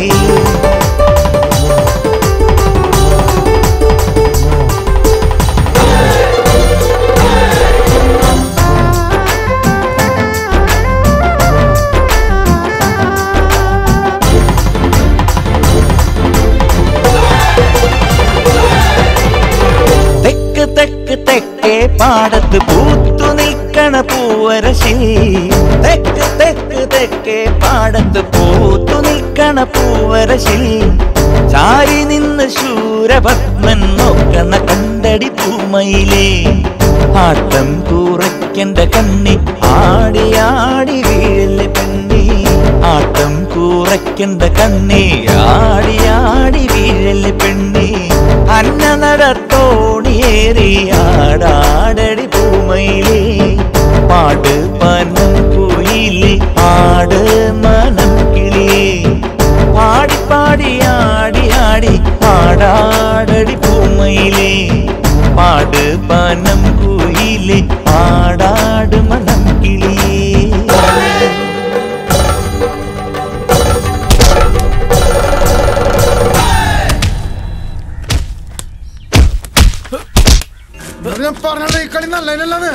S8: തെക്ക് തെക്കേ പാടത്ത് പൂത്തു നിൽക്കണ പൂവരശിൽ തെക്ക് തെക്ക് തെക്കേ പാടത്ത് പൂത്തു നിൽക്കണ പൂവരശിൽ ചാരി നിന്ന് ശൂരപത്മൻ നോക്കണ കണ്ടടി പൂമയിലേ ആട്ടം കൂറയ്ക്കണ്ട കണ്ണി ആടി ആടി വീഴല് പെണ്ണി ആട്ടം കൂറയ്ക്കണ്ട കണ്ണി ആടി ആടി വീഴല് പെണ്ണി അന്ന നടത്തോണിയേറി ആടാടടി പൂമയിലേ പാട് പനം കുയിലെ ആട് മനം കിളിയേ പാടി പാടി ആടി ആടി ആടാടടി പൂമയിലേ പാട് പനം കുയിലെ ആടാട് മനം കിളിയേ
S14: ഞാൻ പറഞ്ഞ ഈ കളി നല്ലതല്ലെന്ന്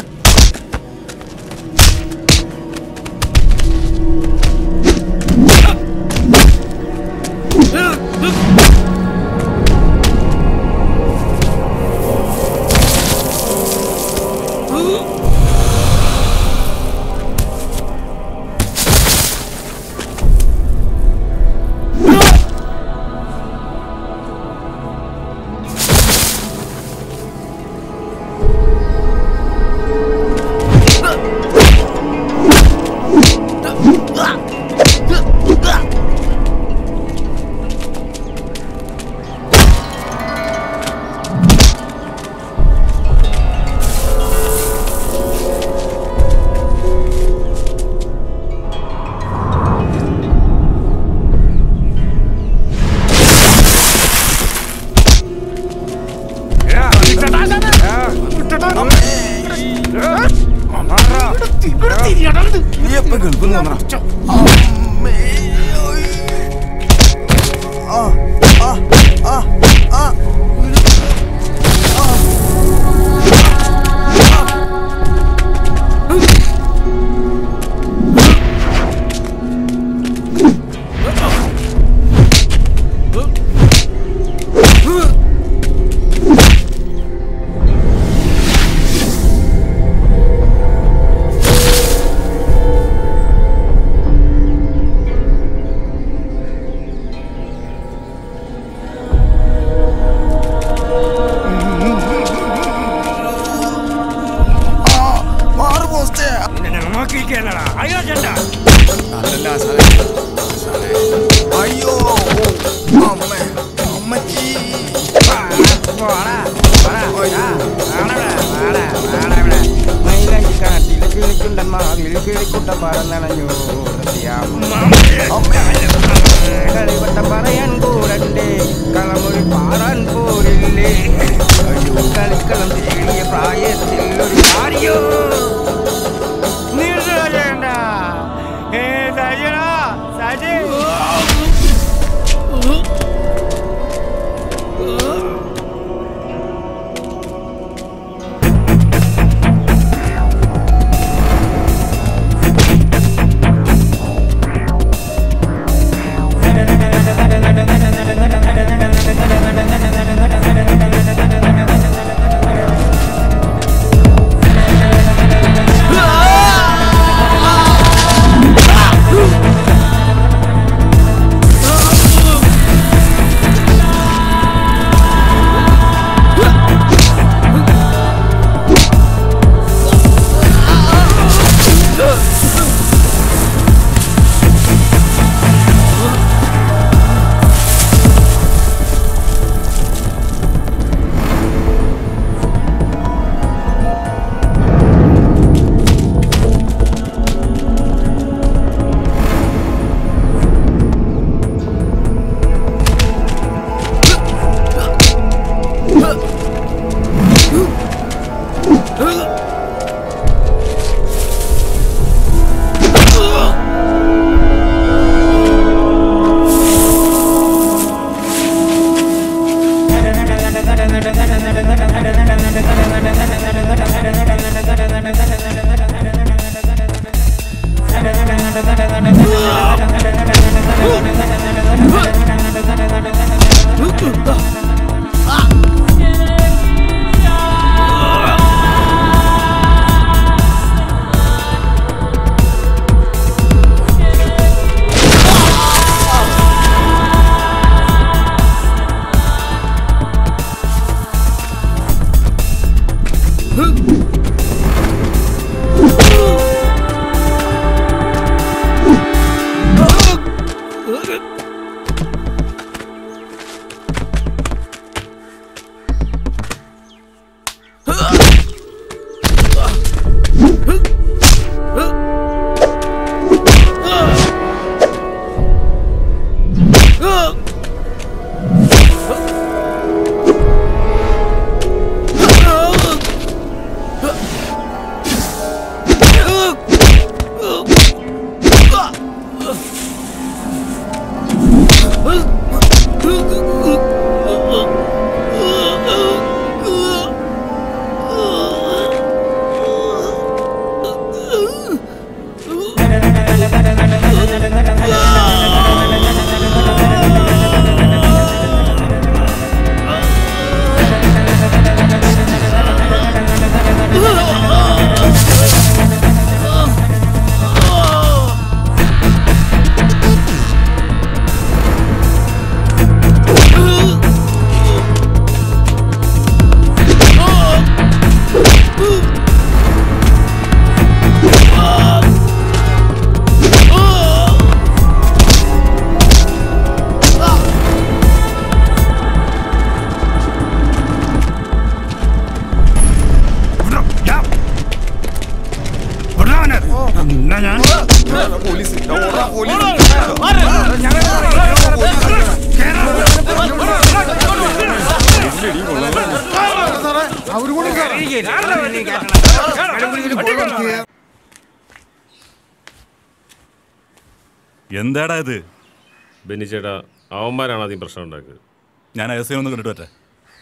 S19: എന്താടാ ഇത്?
S16: ബെന്നി ചേട്ടാ, അവന്മാരാണ് ആദ്യം പ്രശ്നം ഉണ്ടാക്കുക.
S19: ഞാൻ എസ് ഒന്ന് കണ്ടിട്ട് പറ്റേ.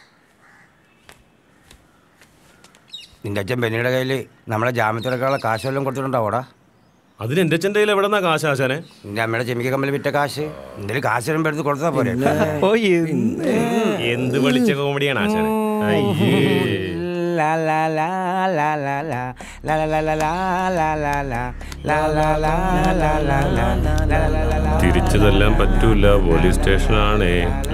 S7: നിന്റെ അച്ഛൻ ബെന്നിയുടെ കയ്യിൽ നമ്മളെ ജാമ്യത്തിലൊക്കെയുള്ള കാശ് വല്ലതും കൊടുത്തിട്ടുണ്ടാവോടാ?
S16: അതിന് എൻ്റെ അച്ഛൻ്റെ കയ്യിൽ എവിടെ നിന്നാ കാശ് ആശാനെ?
S7: നിന്റെ അമ്മയുടെ ചെമിക്ക കമ്പനി വിറ്റ കാശ് എന്തെങ്കിലും കാശ് വരുമ്പോൾ എടുത്ത് കൊടുത്താൽ പോരെ?
S16: എന്ത് വിളിച്ച കോമഡിയാണ് ആശാനെ. തിരിച്ചതെല്ലാം പറ്റൂല, പോലീസ് സ്റ്റേഷനാണേ.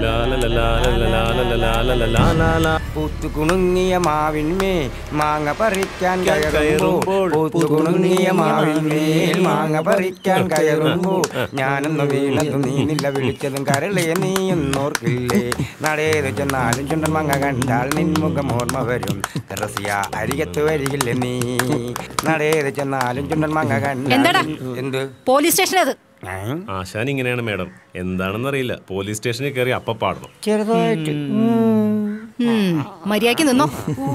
S7: പൂത്തുകുണുങ്ങിയ മാവിന്മേ മാങ്ങ പറിക്കാൻ കയറുമ്പോൾ, പൂത്തുകുണുങ്ങിയ മാവിന്മേൽ മാങ്ങ പറിക്കാൻ കയറുമ്പോൾ ഞാനൊന്ന് വീണതും നീന്നില്ല, വിളിച്ചതും കരളേ നീയൊന്നോർക്കില്ലേ. നടേത് ചെന്നാലും ചുണ്ടൻ മാങ്ങ കണ്ടാൽ നിൻമുഖം ഓർമ്മ വരും, റസിയ അരികത്ത് വരികില്ലേ നീ. നടേത് ചെന്നാലും ചുണ്ടൻ മാങ്ങ കണ്ടാൽ എന്ത്
S15: പോലീസ് സ്റ്റേഷൻ അത്.
S16: ആശാൻ ഇങ്ങനെയാണ് മേഡം, എന്താണെന്ന് അറിയില്ല. പോലീസ് സ്റ്റേഷനിൽ കയറി അപ്പ പാടണം.
S7: ചെറുതായിട്ട്
S15: മര്യാദക്ക് നിന്നോ.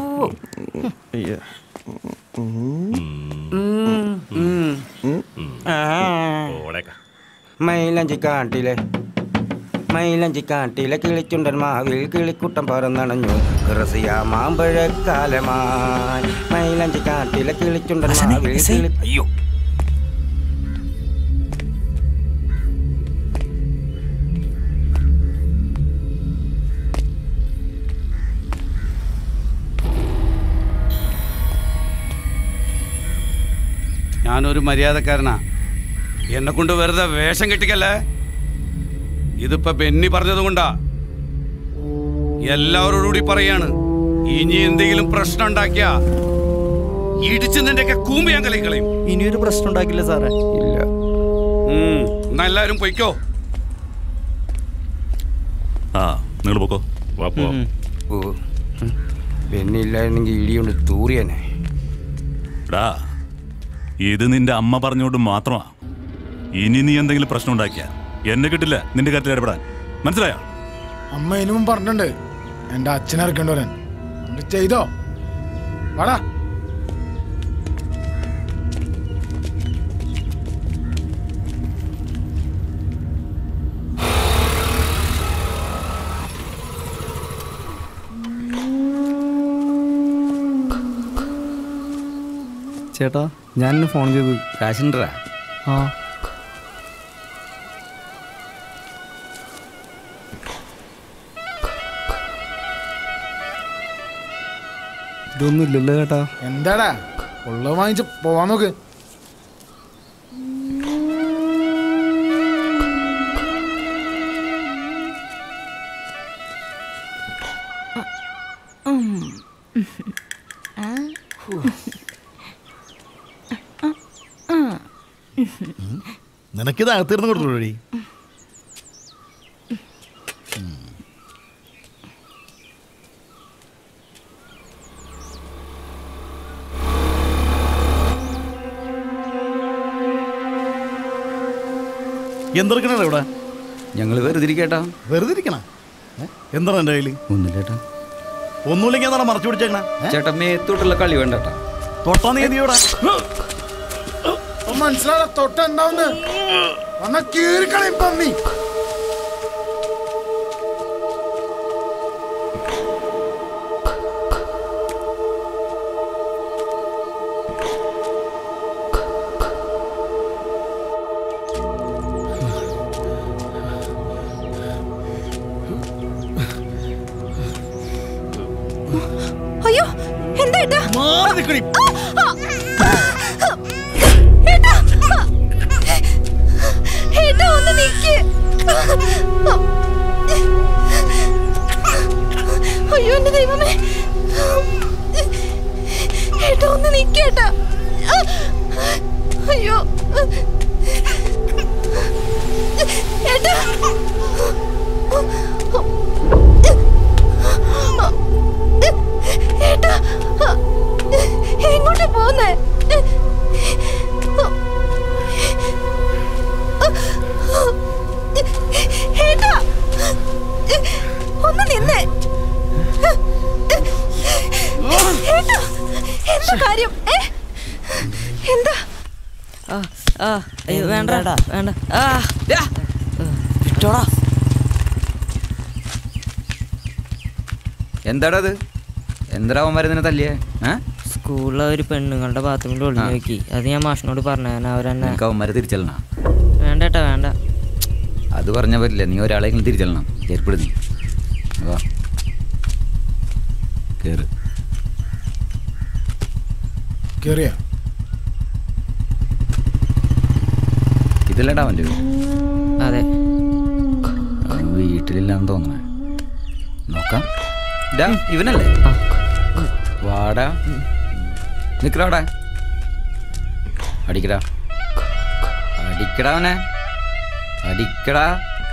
S7: മൈലഞ്ചി കാട്ടിലെ മൈലഞ്ചി കാട്ടിലെ കിളിച്ചുണ്ടൻ മാവിൽ കിളിക്കുട്ടം പറന്നണഞ്ഞു, റസിയ മാമ്പഴക്കാലമായി. മൈലഞ്ചി കാട്ടിലെ കിളിച്ചുണ്ടൻ മാവിൽ കിളി അയ്യോ
S1: ഞാനൊരു മര്യാദക്കാരനാ, എന്നെ കൊണ്ട് വെറുതെ വേഷം കെട്ടിക്കല്ലേ. ഇതിപ്പോ ബെന്നി പറഞ്ഞത് കൊണ്ടാ. എല്ലാവരോടുകൂടി പറയാണ്, ഇനി എന്തെങ്കിലും പ്രശ്നം ഉണ്ടാക്കിയ ഇടിച്ച് നിന്റെയൊക്കെ കൂമ്പ് ഞാൻ കളി കളയും.
S13: ഇനിയൊരു പ്രശ്നം ഉണ്ടാക്കില്ല സാറേ.
S7: ഇല്ല.
S1: എന്നാ എല്ലാവരും പൊയ്ക്കോ.
S19: ആ നിങ്ങൾ പോക്കോ.
S7: ഓ ബെന്നി ഇല്ലായിരുന്നെങ്കിൽ ഇടികൊണ്ട് തൂറിയനെ.
S19: എടാ, ഇത് നിന്റെ അമ്മ പറഞ്ഞോണ്ട് മാത്രമാ. ഇനി നീ എന്തെങ്കിലും പ്രശ്നം ഉണ്ടാക്കിയ എന്നെ കിട്ടില്ല നിന്റെ കാര്യത്തിൽ ഇടപെടാൻ, മനസ്സിലായോ?
S14: അമ്മ ഇനിയും പറഞ്ഞിട്ടുണ്ട് എന്റെ അച്ഛനെ ഇറക്കേണ്ടവരൻ ചെയ്തോ. വാടാ.
S13: ചേട്ടാ ഞാൻ ഫോൺ ചെയ്തു.
S7: കാശുണ്ടാ?
S13: ആ ഇതൊന്നും ഇല്ലല്ലോ ചേട്ടാ.
S14: എന്താടാ ഉള്ളത് വാങ്ങിച്ച് പോവാൻ നോക്ക്.
S6: നിനക്കിത് അകത്തിരുന്ന് കൊടുത്തോളൂ. എന്തെടുക്കണ ഇവിടെ?
S7: ഞങ്ങൾ വെറുതെ ഇരിക്കേട്ടാ.
S6: വെറുതെ ഇരിക്കണ? എന്താണ് എൻ്റെ കയ്യിൽ?
S7: ഒന്നുമില്ല ചേട്ടാ.
S6: ഒന്നുമില്ലെങ്കിൽ എന്താണ് മറച്ചു പിടിച്ചേക്കണ?
S7: ചേട്ടാ മേത്തോട്ടുള്ള കളി വേണ്ട ചേട്ടാ.
S6: തൊട്ടാ നീ ഇവിടെ
S14: മനസ്സിലായ തൊട്ട എന്താന്ന് വന്ന കീറിക്കളയും പന്നി.
S10: അയ്യോ എന്താ ഏട്ടാ?
S6: മാറി നിൽക്കണി.
S10: ഏട്ടാ ഒന്ന് നിക്ക്. അയ്യോ എന്റെ ദൈവമേ. ഏട്ടാ ഒന്ന് നിക്കേട്ടാ. അയ്യോ ഏട്ടാ. ഏട്ടാ എങ്ങോട്ടാ പോന്നേ? ഏട്ടാ ഒന്ന് നിന്നേ. ഏട്ടാ എന്താ കാര്യം? എന്താ?
S11: വേണ്ട വേണ്ട വിട്ടോടാ.
S7: എന്താടാ അത്? എന്താവൻ വരുന്നതിനെ തല്ലിയേ?
S11: സ്കൂളിലെ ഒരു പെണ്ണുങ്ങളുടെ ബാത്റൂമിൽ ഒളിഞ്ഞു നോക്കി. അത് ഞാൻ മാഷിനോട് പറഞ്ഞു. അവരെന്നെ
S7: അവന്മാരെ തിരിച്ചെല്ലണ?
S11: വേണ്ട ഏട്ടാ വേണ്ട.
S7: അത് പറഞ്ഞ പറ്റില്ല. നീ ഒരാളെങ്കിലും തിരിച്ചെല്ലണം. ഏർപ്പെടു. നീ വാ കേറ്.
S14: കേറിയ
S7: ഇതല്ലടാ അവൻ്റെ വീട്?
S11: അതെ.
S7: വീട്ടിലില്ലാന്ന് തോന്നണേ. നോക്കാം. ഇവനല്ലേ? വാടാ നിക്കടാ. അടിക്കടാ അടിക്കടാ അവനെ അടിക്കടാ.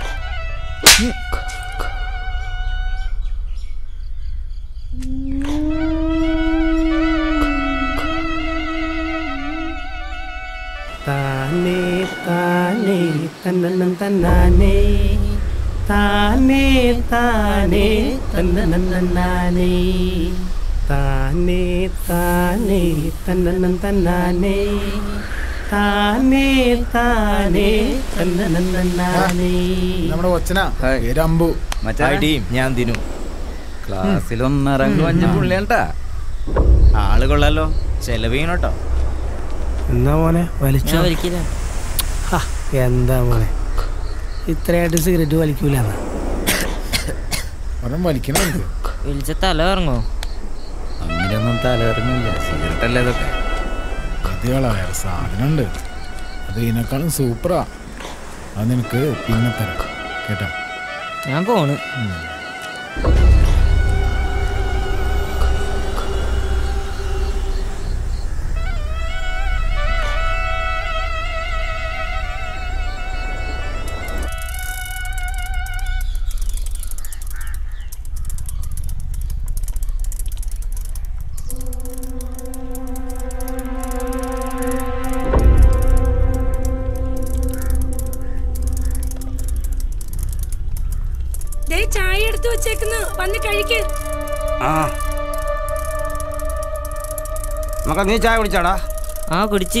S17: താനേ താനേ തന്നനം തന്നാനേ താനേ താനേ തന്നനം തന്നാനേ താനേ താനേ തന്നനം തന്നാനേ താനേ താനേ തന്നനം തന്നാനേ.
S14: നമ്മുടെ കൊച്ചനാ രംബു.
S7: ഞാൻ ദിനു. ക്ലാസ്സിൽ ഒന്നിറങ്ങി വഞ്ഞ പുള്ളിയാണ്ടാ.
S11: ആള് കൊള്ളാലോ. ചെലവീനോട്ടോ.
S17: എന്താ മോനെ വലിച്ചോ?
S11: വലിക്കില്ല.
S17: എന്താ മോനെ ഇത്രയായിട്ട് സിഗരറ്റ് വലിക്കൂല?
S14: വലിക്കണ
S11: വലിച്ച തല ഇറങ്ങോ?
S7: അങ്ങനെയൊന്നും തല ഇറങ്ങില്ല. സിഗരറ്റ് അല്ലേ ഇതൊക്കെ?
S14: വേറെ സാധനമുണ്ട്. അത് ഇതിനേക്കാളും സൂപ്പറാ. അത് നിനക്ക് പിന്നെ തരാം കേട്ടോ.
S11: ഞാൻ പോണ്.
S10: ചായ എടുത്തു വെച്ചേക്കുന്നു. വന്ന് കഴിക്ക്.
S7: മക്ക നീ ചായ കുടിച്ചാടാ?
S11: ആ കുടിച്ച്.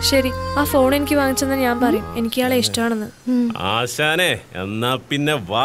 S3: ശരി, ആ ഫോൺ എനിക്ക് വാങ്ങിച്ചെന്ന് ഞാൻ പറയും. എനിക്ക് ഇയാളെ ഇഷ്ടമാണെന്ന്.
S16: ആശാനെ എന്നാ പിന്നെ വാ.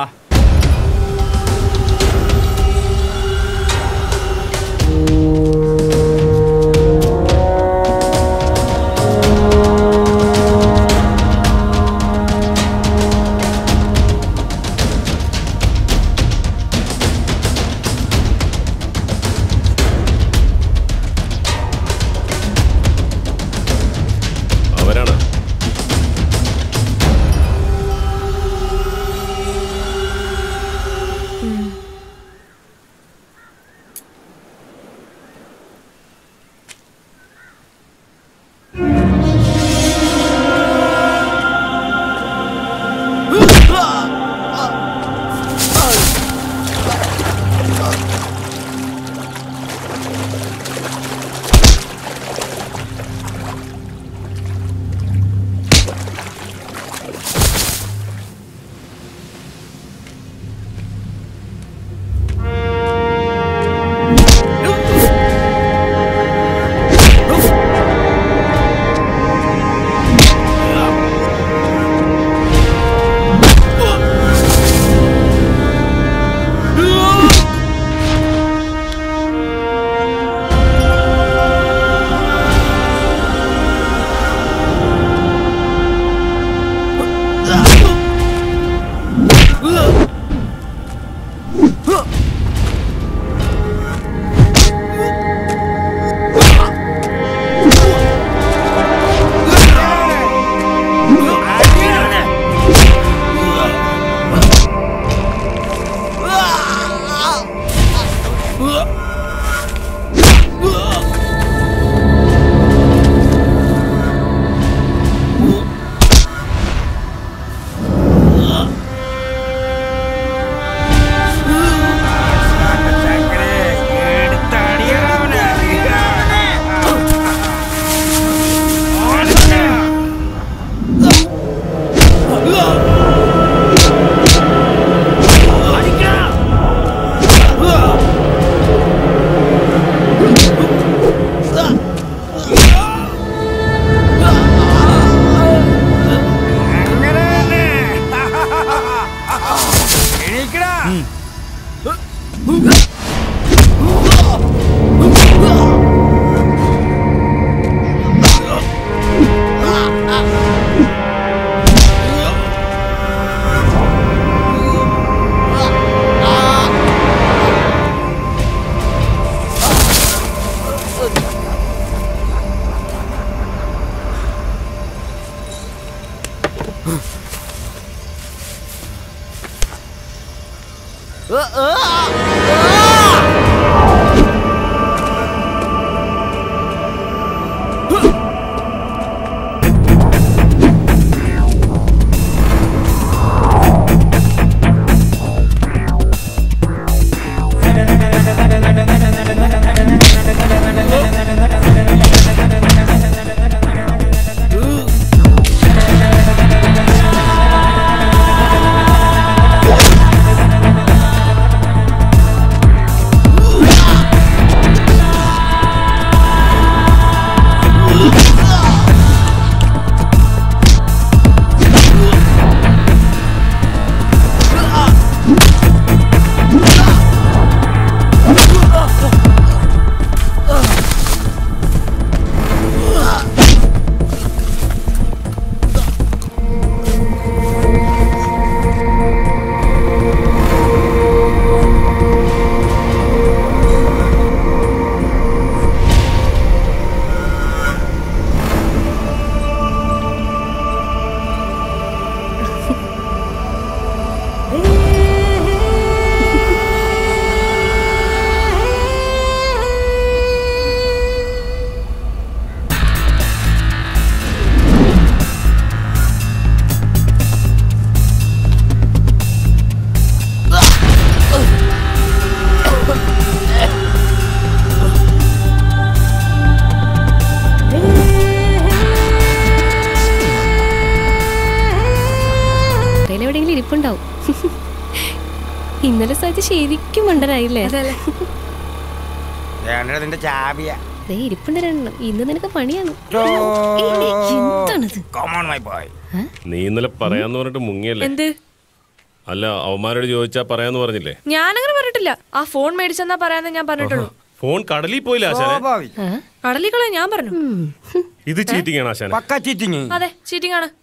S20: ഇന്നലെ സജി ശരിക്കും മണ്ടനായില്ലേ?
S7: അതിന്റെ ചാവിയ
S20: ദേ ഇരിപ്പുണ്ട് രണ്ടെണ്ണം. ഇന്ന് നിനക്ക് പണിയാണ്. എന്താണിത്?
S16: നീ ഇന്നലെ പറയാന്ന് പറഞ്ഞിട്ട് മുങ്ങിയല്ലേ?
S3: എന്ത്?
S16: അല്ല അവന്മാരോട് ചോദിച്ചാ പറയാന്ന് പറഞ്ഞില്ലേ?
S3: ഞാനങ്ങനെ പറഞ്ഞിട്ടില്ല. ആ ഫോൺ മേടിച്ചെന്നാ പറയാന്ന് ഞാൻ പറഞ്ഞിട്ടുള്ളൂ.
S16: ഫോൺ കടലിൽ പോയില്ല ആശാനെ?
S3: കടലിൽ കളയാൻ ഞാൻ പറഞ്ഞു.
S16: ഇത് ചീറ്റിംഗ് ആണ് ആശാനെ.
S3: അതെ ചീറ്റിംഗ് ആണ്.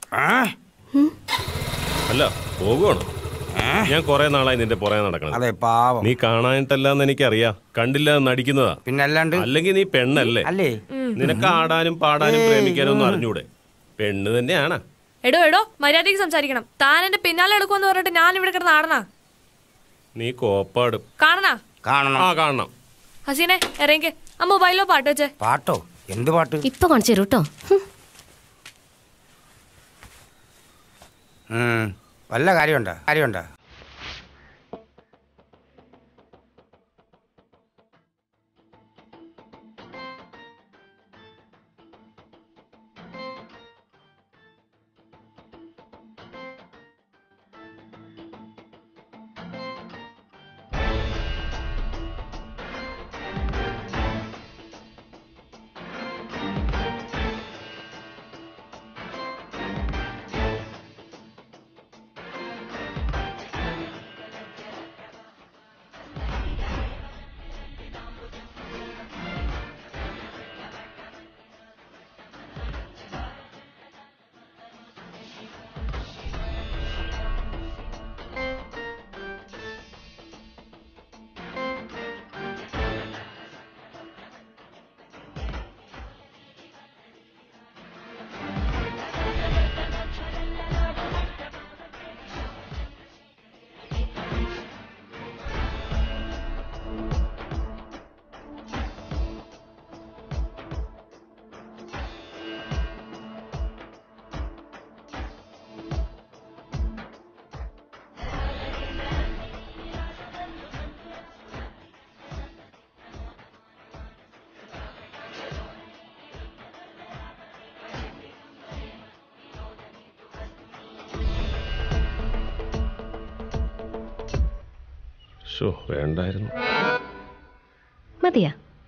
S16: അല്ല പോകുവാണോ? ഞാൻ കൊറേ നാളായി നിന്റെ പുറകെ നടക്കണം.
S7: അതെ പാവം.
S16: നീ കാണാനിട്ടല്ലാന്ന് എനിക്കറിയാം. കണ്ടില്ല നടിക്കുന്നതാ.
S7: പിന്നല്ലാണ്ട്.
S16: അല്ലെങ്കിൽ നീ പെണ്ണല്ലേ?
S7: അല്ലേ?
S16: നിനക്ക് ആടാനും പാടാനും പ്രേമിക്കാനും ഒന്നും അറിഞ്ഞൂടെ? പെണ്ണ് തന്നെയാണ്.
S3: എടോ എടോ മര്യാദയ്ക്ക് സംസാരിക്കണം. താൻ എന്റെ പിന്നാലെ എടുക്കുമെന്ന് പറഞ്ഞിട്ട് ഞാൻ ഇവിടെ കിടന്ന് ആടണ?
S16: നീ കോപ്പാടും.
S3: കാണണ?
S7: കാണണം.
S16: ആ കാണണം.
S3: ഹസീനെ ഇറങ്ങി ആ മൊബൈലോ പാട്ട് വെച്ചേ.
S7: പാട്ടോ? എന്ത് പാട്ട്?
S20: ഇപ്പൊ കാണിച്ചു തരൂ കേട്ടോ.
S7: വല്ല കാര്യമുണ്ടോ? കാര്യമുണ്ടോ?
S16: വേണ്ടായിരുന്നു.
S20: മതിയാ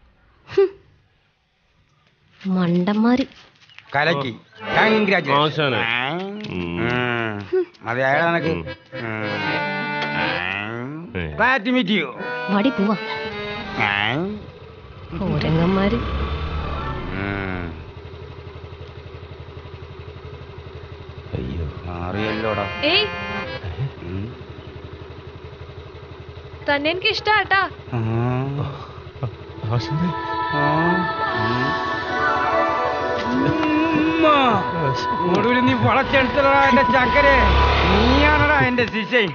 S20: മണ്ടന്മാര്.
S7: കലക്കി.
S20: വടി പോവാ ഓരങ്ങന്മാര്.
S7: അയ്യോ മാറിയല്ലോടാ.
S3: ഏയ് തന്നെ എനിക്ക് ഇഷ്ടാട്ടാ.
S7: ഒടുവിൽ നീ വളച്ചെടുത്തടാ എന്റെ ചക്കരെ. നീയാണടാ എന്റെ ശിശൻ.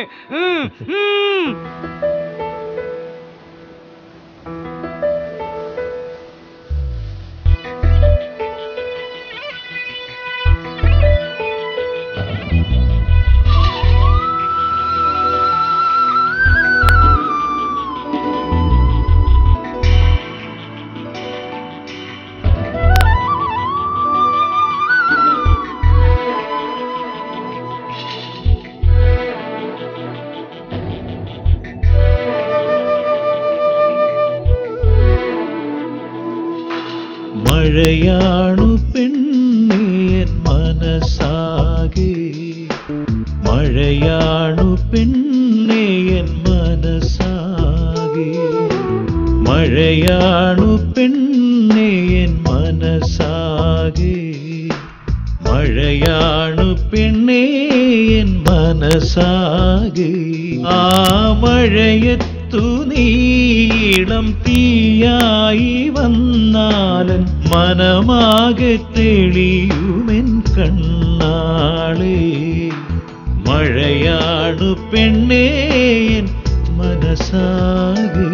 S4: മഴയാണു പെണ്ണേൻ മനസാകെ, മഴയാണു പെണ്ണേൻ മനസാകെ, മഴയാണു പെണ്ണേൻ മനസാകെ, മഴയാണു പെണ്ണേൻ മനസാകെ. ആ മഴയത്തു നീളം തീയായി വന്നാലൻ മനമാകെ തെളിയുമെൻ കണ്ണാളെ. മഴയാണു പെണ്ണേൻ മനസാകെ.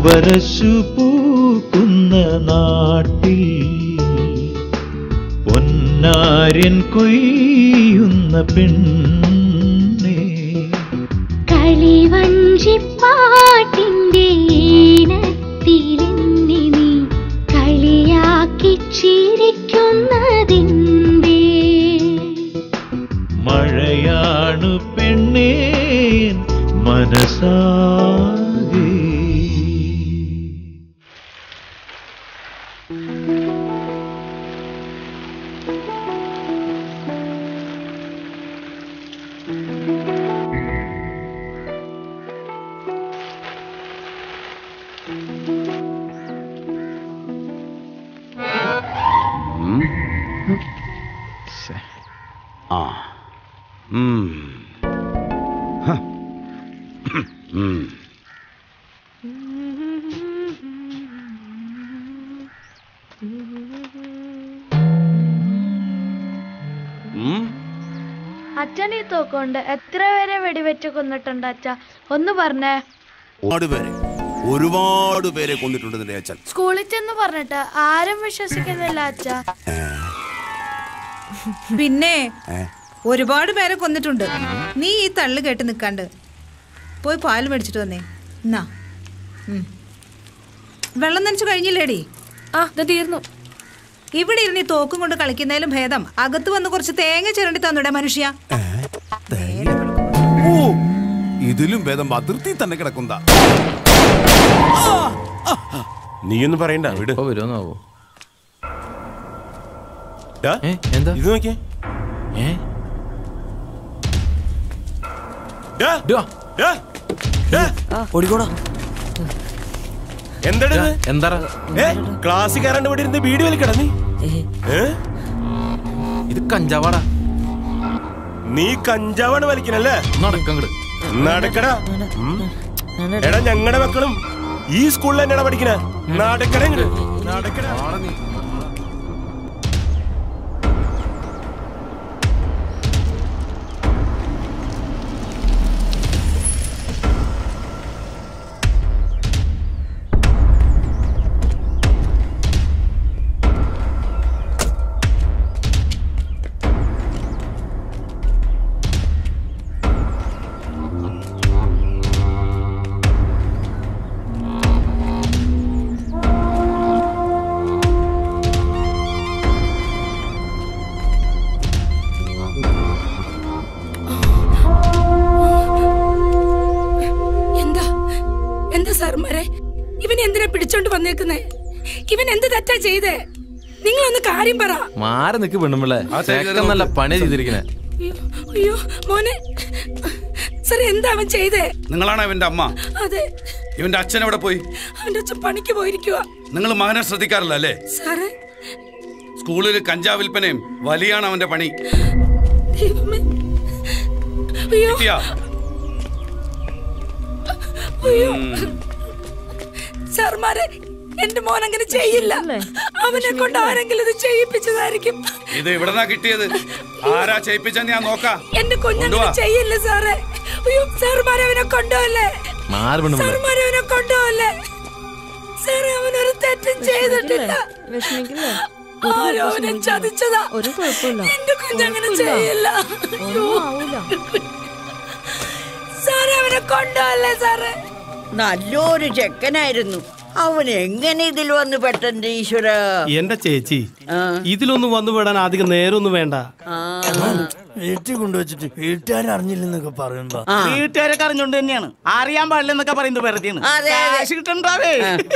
S4: പൂവരശു പൂക്കുന്ന നാട്ടിൽ പൊന്നാര്യൻ കൊയ്യുന്ന പെണ്ണേ
S10: കളിവഞ്ചിപ്പാട്ടിന്റെ ഈണത്തിലെന്നെ നീ കളിയാക്കി ചിരിക്കുന്നതിന്റെ
S4: മഴയാണു പെണ്ണേ മനസാകെ.
S9: ആ ഉം. ഹ. ഉം.
S5: അച്ഛൻ ഈ തോക്കൊണ്ട് എത്ര പേരെ വെടിവെച്ച് കൊന്നിട്ടുണ്ട് അച്ഛ? ഒന്ന് പറഞ്ഞേ.
S12: ഒരുപാട് പേരെ ഒരുപാട് പേരെ കൊന്നിട്ടുണ്ട് നിന്റെ അച്ഛൻ.
S5: സ്കൂളിൽ ചെന്ന് പറഞ്ഞിട്ട് ആരും വിശ്വസിക്കുന്നില്ല അച്ഛ.
S21: പിന്നെ ഒരുപാട് പേരെ കൊന്നിട്ടുണ്ട്. നീ ഈ തള്ളു കേട്ട് നിൽക്കാണ്ട് പോയി പാല് മേടിച്ചിട്ട് വന്നേ. എന്നാ വെള്ളം നനച്ചു കഴിഞ്ഞില്ലേടി?
S3: ആ തീർന്നു.
S21: ഇവിടെ ഇരുന്ന് ഈ തോക്കും കൊണ്ട് കളിക്കുന്നതിലും ഭേദം അകത്ത് വന്ന് കുറച്ച് തേങ്ങ ചിരണ്ടി തന്നൂടെ മനുഷ്യ.
S12: ഇതിലും ഭേദം അതിർത്തി തന്നെ കിടക്കുന്ന.
S16: നീയൊന്നും പറയണ്ട വിട്.
S13: വരുമെന്നാവോ?
S16: എന്താ ഇത് നോക്കിയേ?
S22: ഓടിക്കോടാ.
S16: എന്താ
S13: എന്താ
S16: ക്ലാസ്സിൽ കയറാണ്ട് ഇവിടെ ഇരുന്ന് വീഡിയോ വലിക്കട നീ?
S13: ഇത് കഞ്ചാവാടാ.
S16: നീ കഞ്ചാവാണ് വലിക്കണല്ലേ?
S13: നടക്കങ്ങട്
S16: നടക്കടാ. എടാ ഞങ്ങളുടെ മക്കളും ഈ സ്കൂളിൽ തന്നെയാണ് പഠിക്കണ. നടക്കടേ നടക്കടാ.
S23: ഇവൻ എന്തിനാ പിടിച്ചോണ്ട് വന്നേക്കുന്നേ? ഇവൻ എന്ത് തെറ്റാ ചെയ്തേ? നിങ്ങളൊന്ന് കാര്യം പറ.
S13: മാറി നിക്ക് പെണ്ണുമ്പിള്ളേ. നല്ല പണി ചെയ്തിരിക്കണേ.
S23: അയ്യോ മോനെ, സാർ എന്താ അവൻ ചെയ്തേ?
S1: നിങ്ങളാണ് ഇവന്റെ അമ്മ?
S23: അതെ.
S1: ഇവന്റെ അച്ഛൻ എവിടെ പോയി?
S23: അവന്റെ അച്ഛൻ പണിക്ക് പോയിരിക്കുക.
S1: നിങ്ങൾ മകനെ ശ്രദ്ധിക്കാറില്ല അല്ലേ?
S23: സാറേ,
S1: സ്കൂളിൽ കഞ്ചാവ് വിൽപ്പനയും വലിയാണ് അവന്റെ പണി.
S23: അയ്യോ അയ്യോ സാർമാരെ, എന്റെ മോൻ അങ്ങനെ ചെയ്യില്ല. അവനെ കൊണ്ട് ആരെങ്കിലും ഇത് ചെയ്യിപ്പിച്ചതായിരിക്കും.
S1: ഇത് എവിടെന്നാ കിട്ടിയത്? ആരാ ചെയ്യിപ്പിച്ച ഞാൻ നോക്കാം.
S23: എന്റെ കുഞ്ഞങ്ങനെ ചെയ്യില്ല സാറേ. അയ്യോ സാർമാരെ, അവനെ കൊണ്ടുപോകല്ലേ. സാർമാരെ, അവനെ കൊണ്ടുപോകല്ലേ. സാറേ, അവനൊരു തെറ്റും ചെയ്തിട്ടില്ല. ആരോ അവനെ ചതിച്ചതാ. എന്റെ കുഞ്ഞങ്ങനെ ചെയ്യില്ല. സാറേ, അവനെ കൊണ്ടുപോകല്ലേ സാറേ.
S18: നല്ലൊരു ചെക്കനായിരുന്നു. അവൻ എങ്ങനെ ഇതിൽ വന്ന് പെട്ടെന്ന് ഈശ്വര.
S17: എന്റെ ചേച്ചി, ഇതിലൊന്നും വന്നു വിടാൻ അധികം നേരമൊന്നും വേണ്ട.
S14: വീട്ടിൽ കൊണ്ടുവച്ചിട്ട് വീട്ടുകാരെ അറിഞ്ഞില്ലെന്നൊക്കെ പറയുമ്പോ
S6: വീട്ടുകാരൊക്കെ അറിഞ്ഞോണ്ട് തന്നെയാണ്. അറിയാൻ പാടില്ലെന്നൊക്കെ പറയുന്നത് വെറുതെയാണ്. കാശ് കിട്ടണ്ടാവേ.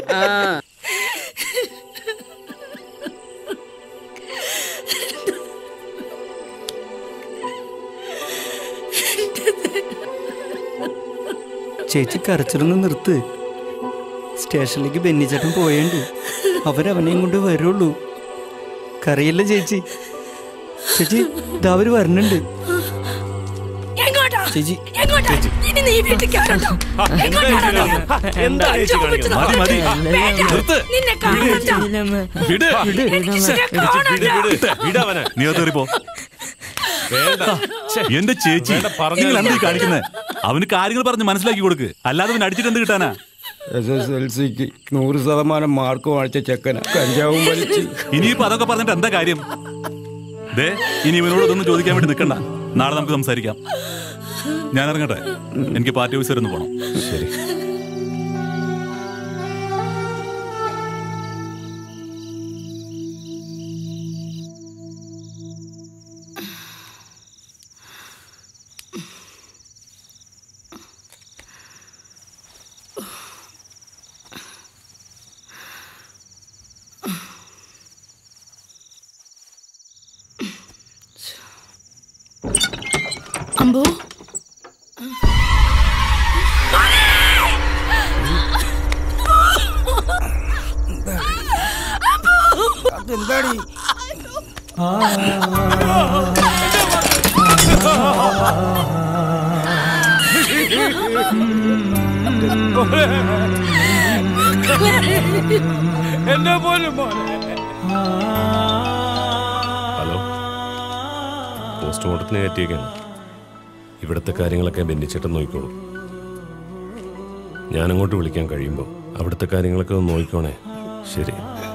S22: ചേച്ചി കരച്ചിലൊന്ന് നിർത്ത്. സ്റ്റേഷനിലേക്ക് ബെന്നിച്ചേട്ടൻ പോയേണ്ട്. അവരവനെയും കൊണ്ട് വരുള്ളൂ. കരയില്ല ചേച്ചി. ചേച്ചി ഇതാ അവര് വരണുണ്ട്. ചേച്ചി
S23: ഇനി നീ വീട്ടിൽ കയറണ്ടോ?
S19: എന്റെ ചേച്ചി കാണിക്കുന്നേ. അവന് കാര്യങ്ങൾ പറഞ്ഞ് മനസ്സിലാക്കി കൊടുക്ക്. അല്ലാതെ അവൻ അടിച്ചിട്ട് എന്ത് കിട്ടാനാ?
S7: എസ് എസ് എൽ സിക്ക് നൂറ് ശതമാനം മാർക്ക് വാങ്ങിച്ച ചെക്കന കഞ്ചാവും വലിച്ച്.
S19: ഇനിയിപ്പോ അതൊക്കെ പറഞ്ഞിട്ട് എന്താ കാര്യം? ദേ ഇനി ഇവനോട് ഇതൊന്നും ചോദിക്കാൻ വേണ്ടി നിൽക്കണ്ട. നാളെ നമുക്ക് സംസാരിക്കാം. ഞാൻ ഇറങ്ങട്ടെ, എനിക്ക് പാർട്ടി ഓഫീസർ ഒന്ന് പോണം.
S16: ശരി.
S23: അമ്പോ
S7: അതെന്താടി?
S9: എന്നെ പോലും
S16: ഹലോ, പോസ്റ്റ്മോർട്ടത്തിന് കയറ്റിയേക്കാണ്. ഇവിടുത്തെ കാര്യങ്ങളൊക്കെ ബെന്നിച്ചേട്ടൻ നോക്കിക്കോളൂ. ഞാൻ അങ്ങോട്ട് വിളിക്കാൻ കഴിയുമ്പോൾ അവിടുത്തെ കാര്യങ്ങളൊക്കെ ഒന്ന് നോക്കിക്കോണേ. ശരി.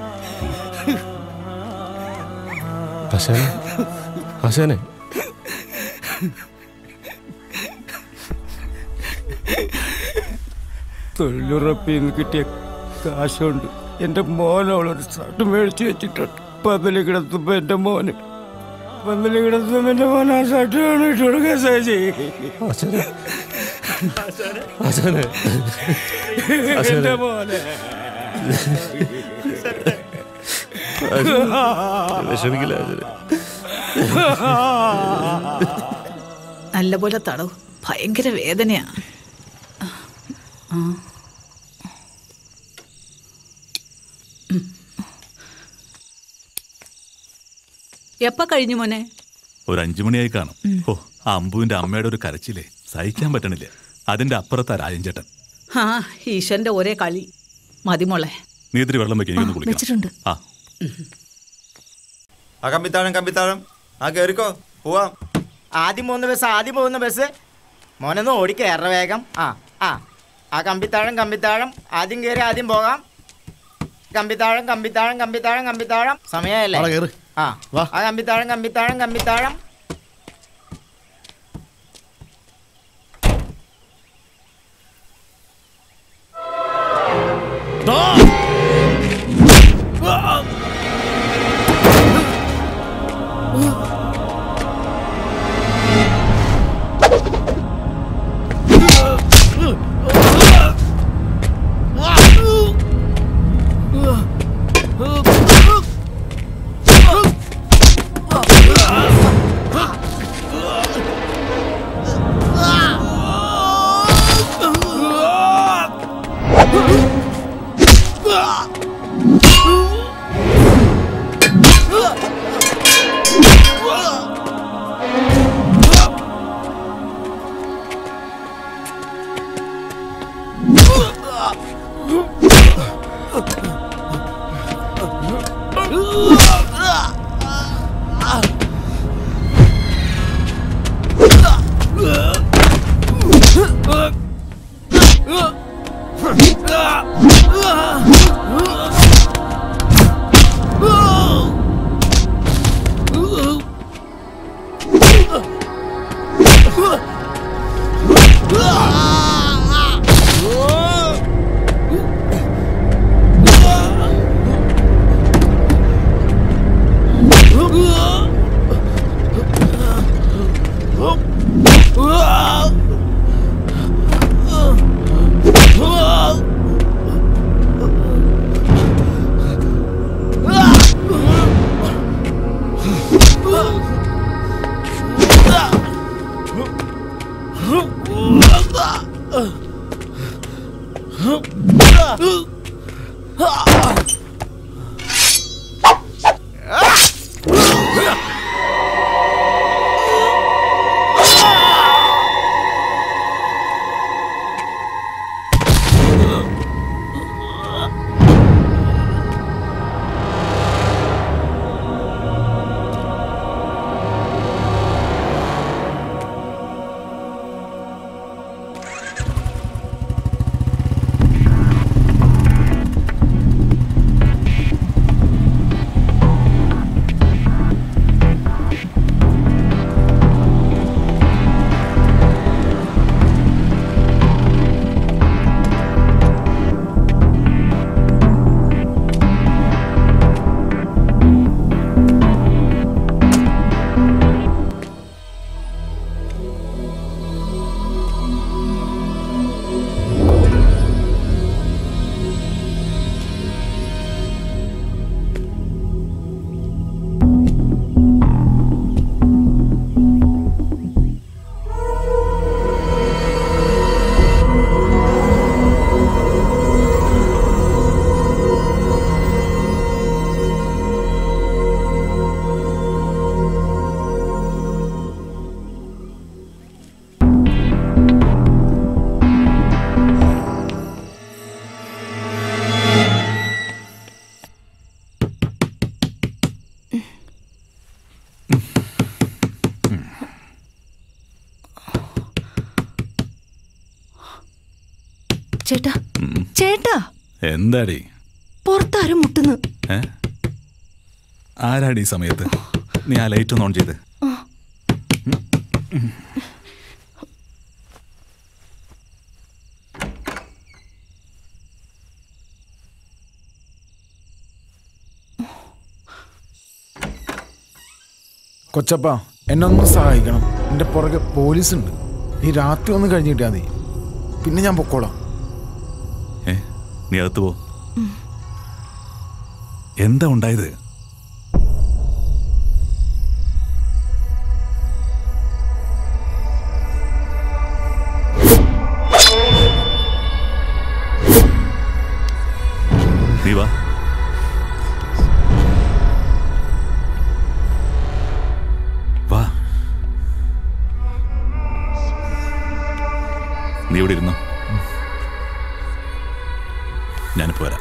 S16: ആശാനെ, ആശാനെ,
S7: തൊഴിലുറപ്പിന്ന് കിട്ടിയ കാശുണ്ട് എൻ്റെ മോനോളൊരു ഷർട്ട് മേടിച്ചു വെച്ചിട്ടുണ്ട്. പന്തല് കിടത്തുമ്പോ എൻ്റെ മോന് പന്തല് കിടത്തുമ്പോ എൻ്റെ മോൻ ആ ഷർട്ട് വേണം ഇട്ട് കൊടുക്കാൻ സാധിച്ചേ. എൻ്റെ മോനെ
S16: വിഷമിക്കില്ല.
S2: നല്ലപോലെ തടവ്, ഭയങ്കര വേദനയാ. എപ്പ കഴിഞ്ഞു മോനെ?
S19: ഒരു അഞ്ചു മണിയായി കാണും. ഓ, ആ അമ്പുവിന്റെ അമ്മയുടെ ഒരു കരച്ചിലേ സഹിക്കാൻ പറ്റണില്ല. അതിന്റെ അപ്പുറത്താ രാജൻചേട്ടൻ.
S2: ആ ഈശ്വരന്റെ ഒരേ കളി. മതിമോളെ,
S19: നീ ഇത്തിരി വെള്ളം വെക്കാൻ
S2: വെച്ചിട്ടുണ്ട്.
S19: ആ
S8: ആ കമ്പിത്താഴം കമ്പിത്താഴം ആ കേറിക്കോ, പോവാം.
S6: ആദ്യം പോകുന്ന ബസ് ആദ്യം പോകുന്ന ബസ് മോനൊന്ന് ഓടിക്കയറ വേഗം. ആ ആ ആ കമ്പിത്താഴം കമ്പിത്താഴം ആദ്യം കയറി ആദ്യം പോകാം. കമ്പിത്താഴം കമ്പിത്താഴം കമ്പിത്താഴം കമ്പിത്താഴം സമയമല്ലേ? ആ ആ കമ്പിത്താഴം കമ്പിത്താഴം കമ്പിത്താഴം.
S23: ചേട്ടാ ചേട്ടാ
S19: എന്താടി
S23: പുറത്താരും മുട്ടുന്നു.
S19: ഏ ആരാടി ഈ സമയത്ത്? നീ ആ ലൈറ്റ് ഒന്ന് ഓൺ ചെയ്ത്.
S11: കൊച്ചപ്പ എന്നെ ഒന്ന് സഹായിക്കണം. എൻ്റെ പുറകെ പോലീസുണ്ട്. ഈ രാത്രി ഒന്ന് കഴിഞ്ഞിട്ടാ മതി, പിന്നെ ഞാൻ പൊക്കോളാം.
S19: ഏ നീ അകത്ത് പോ. എന്താ ഉണ്ടായത്? നീ വാ. വാ, നീ ഇവിടെ ഇരുന്നോ, ഞാനിപ്പോ വരാം.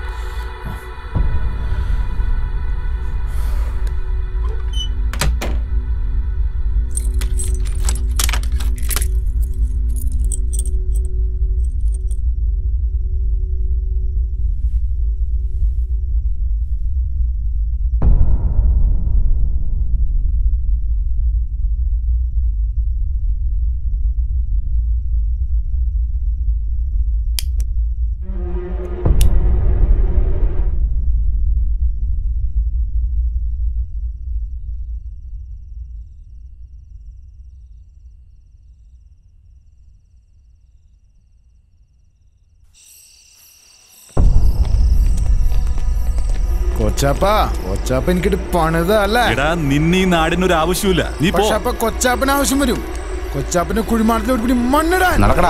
S11: കൊച്ചാപ്പ കൊച്ചാപ്പ എനിക്കിട്ട് പണിതല്ലേ?
S19: നിന്നെ ഈ നാടിനൊരു ആവശ്യമില്ല, നീ പോ.
S11: പക്ഷെ അപ്പൊ കൊച്ചാപ്പന് ആവശ്യം വരും. കൊച്ചാപ്പന്റെ കുഴിമാടത്തിൽ ഒരു പിടി മണ്ണിടാൻ.
S7: നടക്കടാ.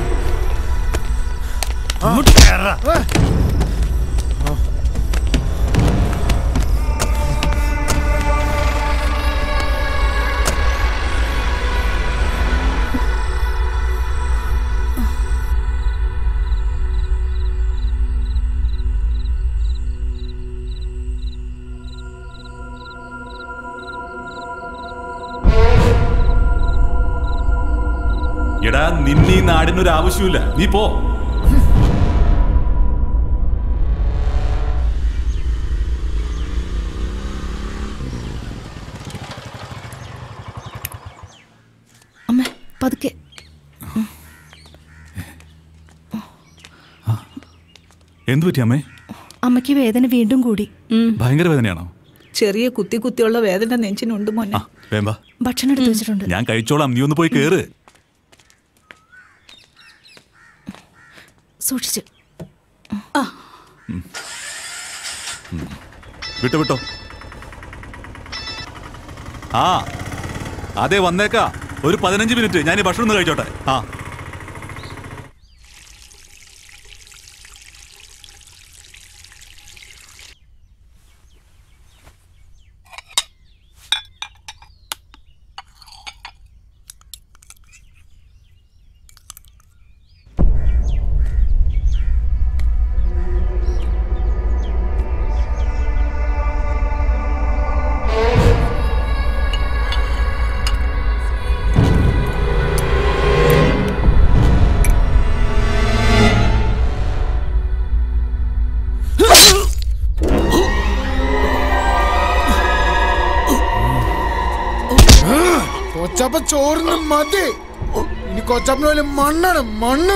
S19: എടാ നിന്നെ ഈ നാടിനൊരു ആവശ്യമില്ല, നീ പോ.
S23: അമ്മ പതുക്കെ.
S19: എന്തു പറ്റി അമ്മേ?
S23: അമ്മയ്ക്ക് വേദന വീണ്ടും കൂടി.
S19: ഭയങ്കര വേദനയാണോ?
S2: ചെറിയ കുത്തി കുത്തിയുള്ള വേദന നെഞ്ചിനുണ്ട് മോനെ.
S19: വേമ്പാ,
S23: ഭക്ഷണം എടുത്തു വെച്ചിട്ടുണ്ട്.
S19: ഞാൻ കഴിച്ചോളാം, നീ ഒന്ന് പോയി കേറ്.
S23: സൂക്ഷിച്ച്.
S19: വിട്ടോ വിട്ടോ. ആ അതെ വന്നേക്കാ, ഒരു പതിനഞ്ച് മിനിറ്റ് ഞാൻ ഈ ഭക്ഷണം ഒന്ന് കഴിച്ചോട്ടെ. ആ
S11: കൊച്ചാപ്പ ചോറിന് മതി. ഇനി കൊച്ചാപ്പന് പോലെ മണ്ണാണ് മണ്ണ്.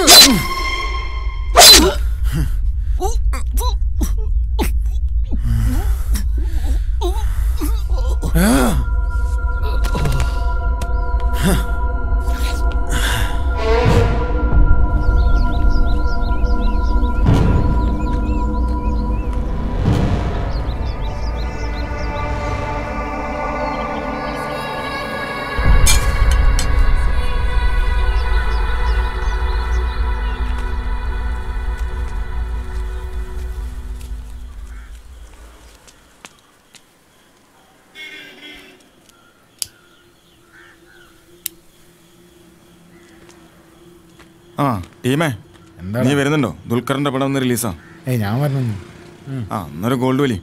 S7: ആ ടീമേ, നീ വരുന്നുണ്ടോ? ദുൽഖറിന്റെ പടം ഒന്ന് റിലീസാ.
S11: ഏയ് ഞാൻ പറഞ്ഞു.
S7: ആ അന്നൊരു ഗോൾഡ് വലി.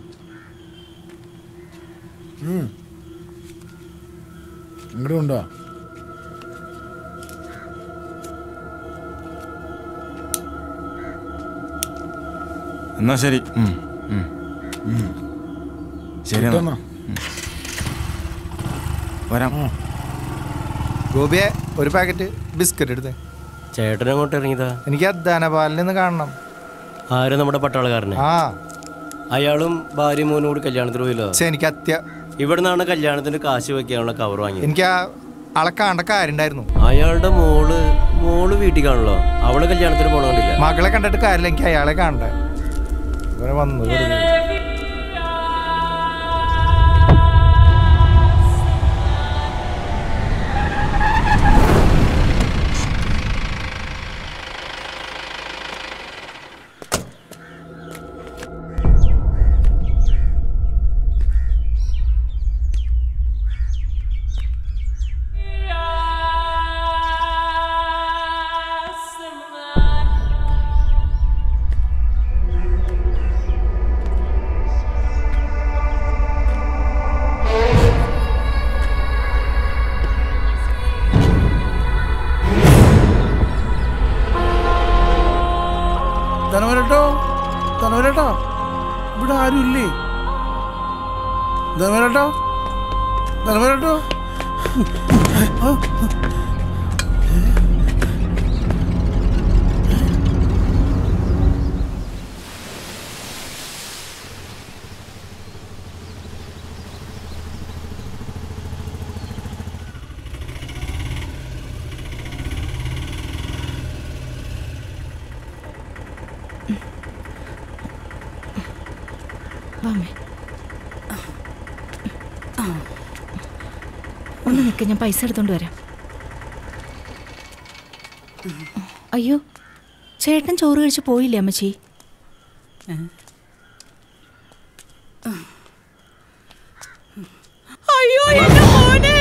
S11: ഇങ്ങോട്ട് കൊണ്ടുവാ. എന്നാ ശരി ശരി എന്നാ വരാം.
S10: ഗോപിയെ ഒരു പാക്കറ്റ് ബിസ്ക്കറ്റ് എടുത്തേ.
S15: ചേട്ടൻ അങ്ങോട്ട് ഇറങ്ങിയതാ?
S10: എനിക്ക് ധനപാലിൽ നിന്ന് കാണണം.
S15: ആരും നമ്മുടെ പട്ടാളക്കാരനെ?
S10: ആ,
S15: അയാളും ഭാര്യ മോനും കൂടി കല്യാണത്തിന് പോയില്ലോ.
S10: എനിക്ക് അത്യ
S15: ഇവിടെ നിന്നാണ് കല്യാണത്തിന് കാശ് വെക്കാനുള്ള കവർ വാങ്ങിയത്.
S10: എനിക്ക് ആ ആളെ കാണേണ്ട കാര്യം ഉണ്ടായിരുന്നു.
S15: അയാളുടെ മോള് മോള് വീട്ടിൽ കാണല്ലോ, അവള് കല്യാണത്തിന് പോകണമെന്നില്ല.
S10: മകളെ കണ്ടിട്ട് കാര്യമില്ല, എനിക്ക് അയാളെ കാണണ്ടേ. ഇവരെ വന്നു
S14: ധനവരട്ടോ ധനവരട്ടോ ഇവിടെ ആരും ഇല്ലേ? ധനവരട്ടോ ധനവരട്ടോ
S20: ഒന്ന് നിൽക്ക്, ഞാൻ പൈസ എടുത്തോണ്ട് വരാം. അയ്യോ, ചേട്ടൻ ചോറ് കഴിച്ച് പോയില്ലേ അമ്മച്ചി?
S18: അയ്യോ എന്റെ മോനെ.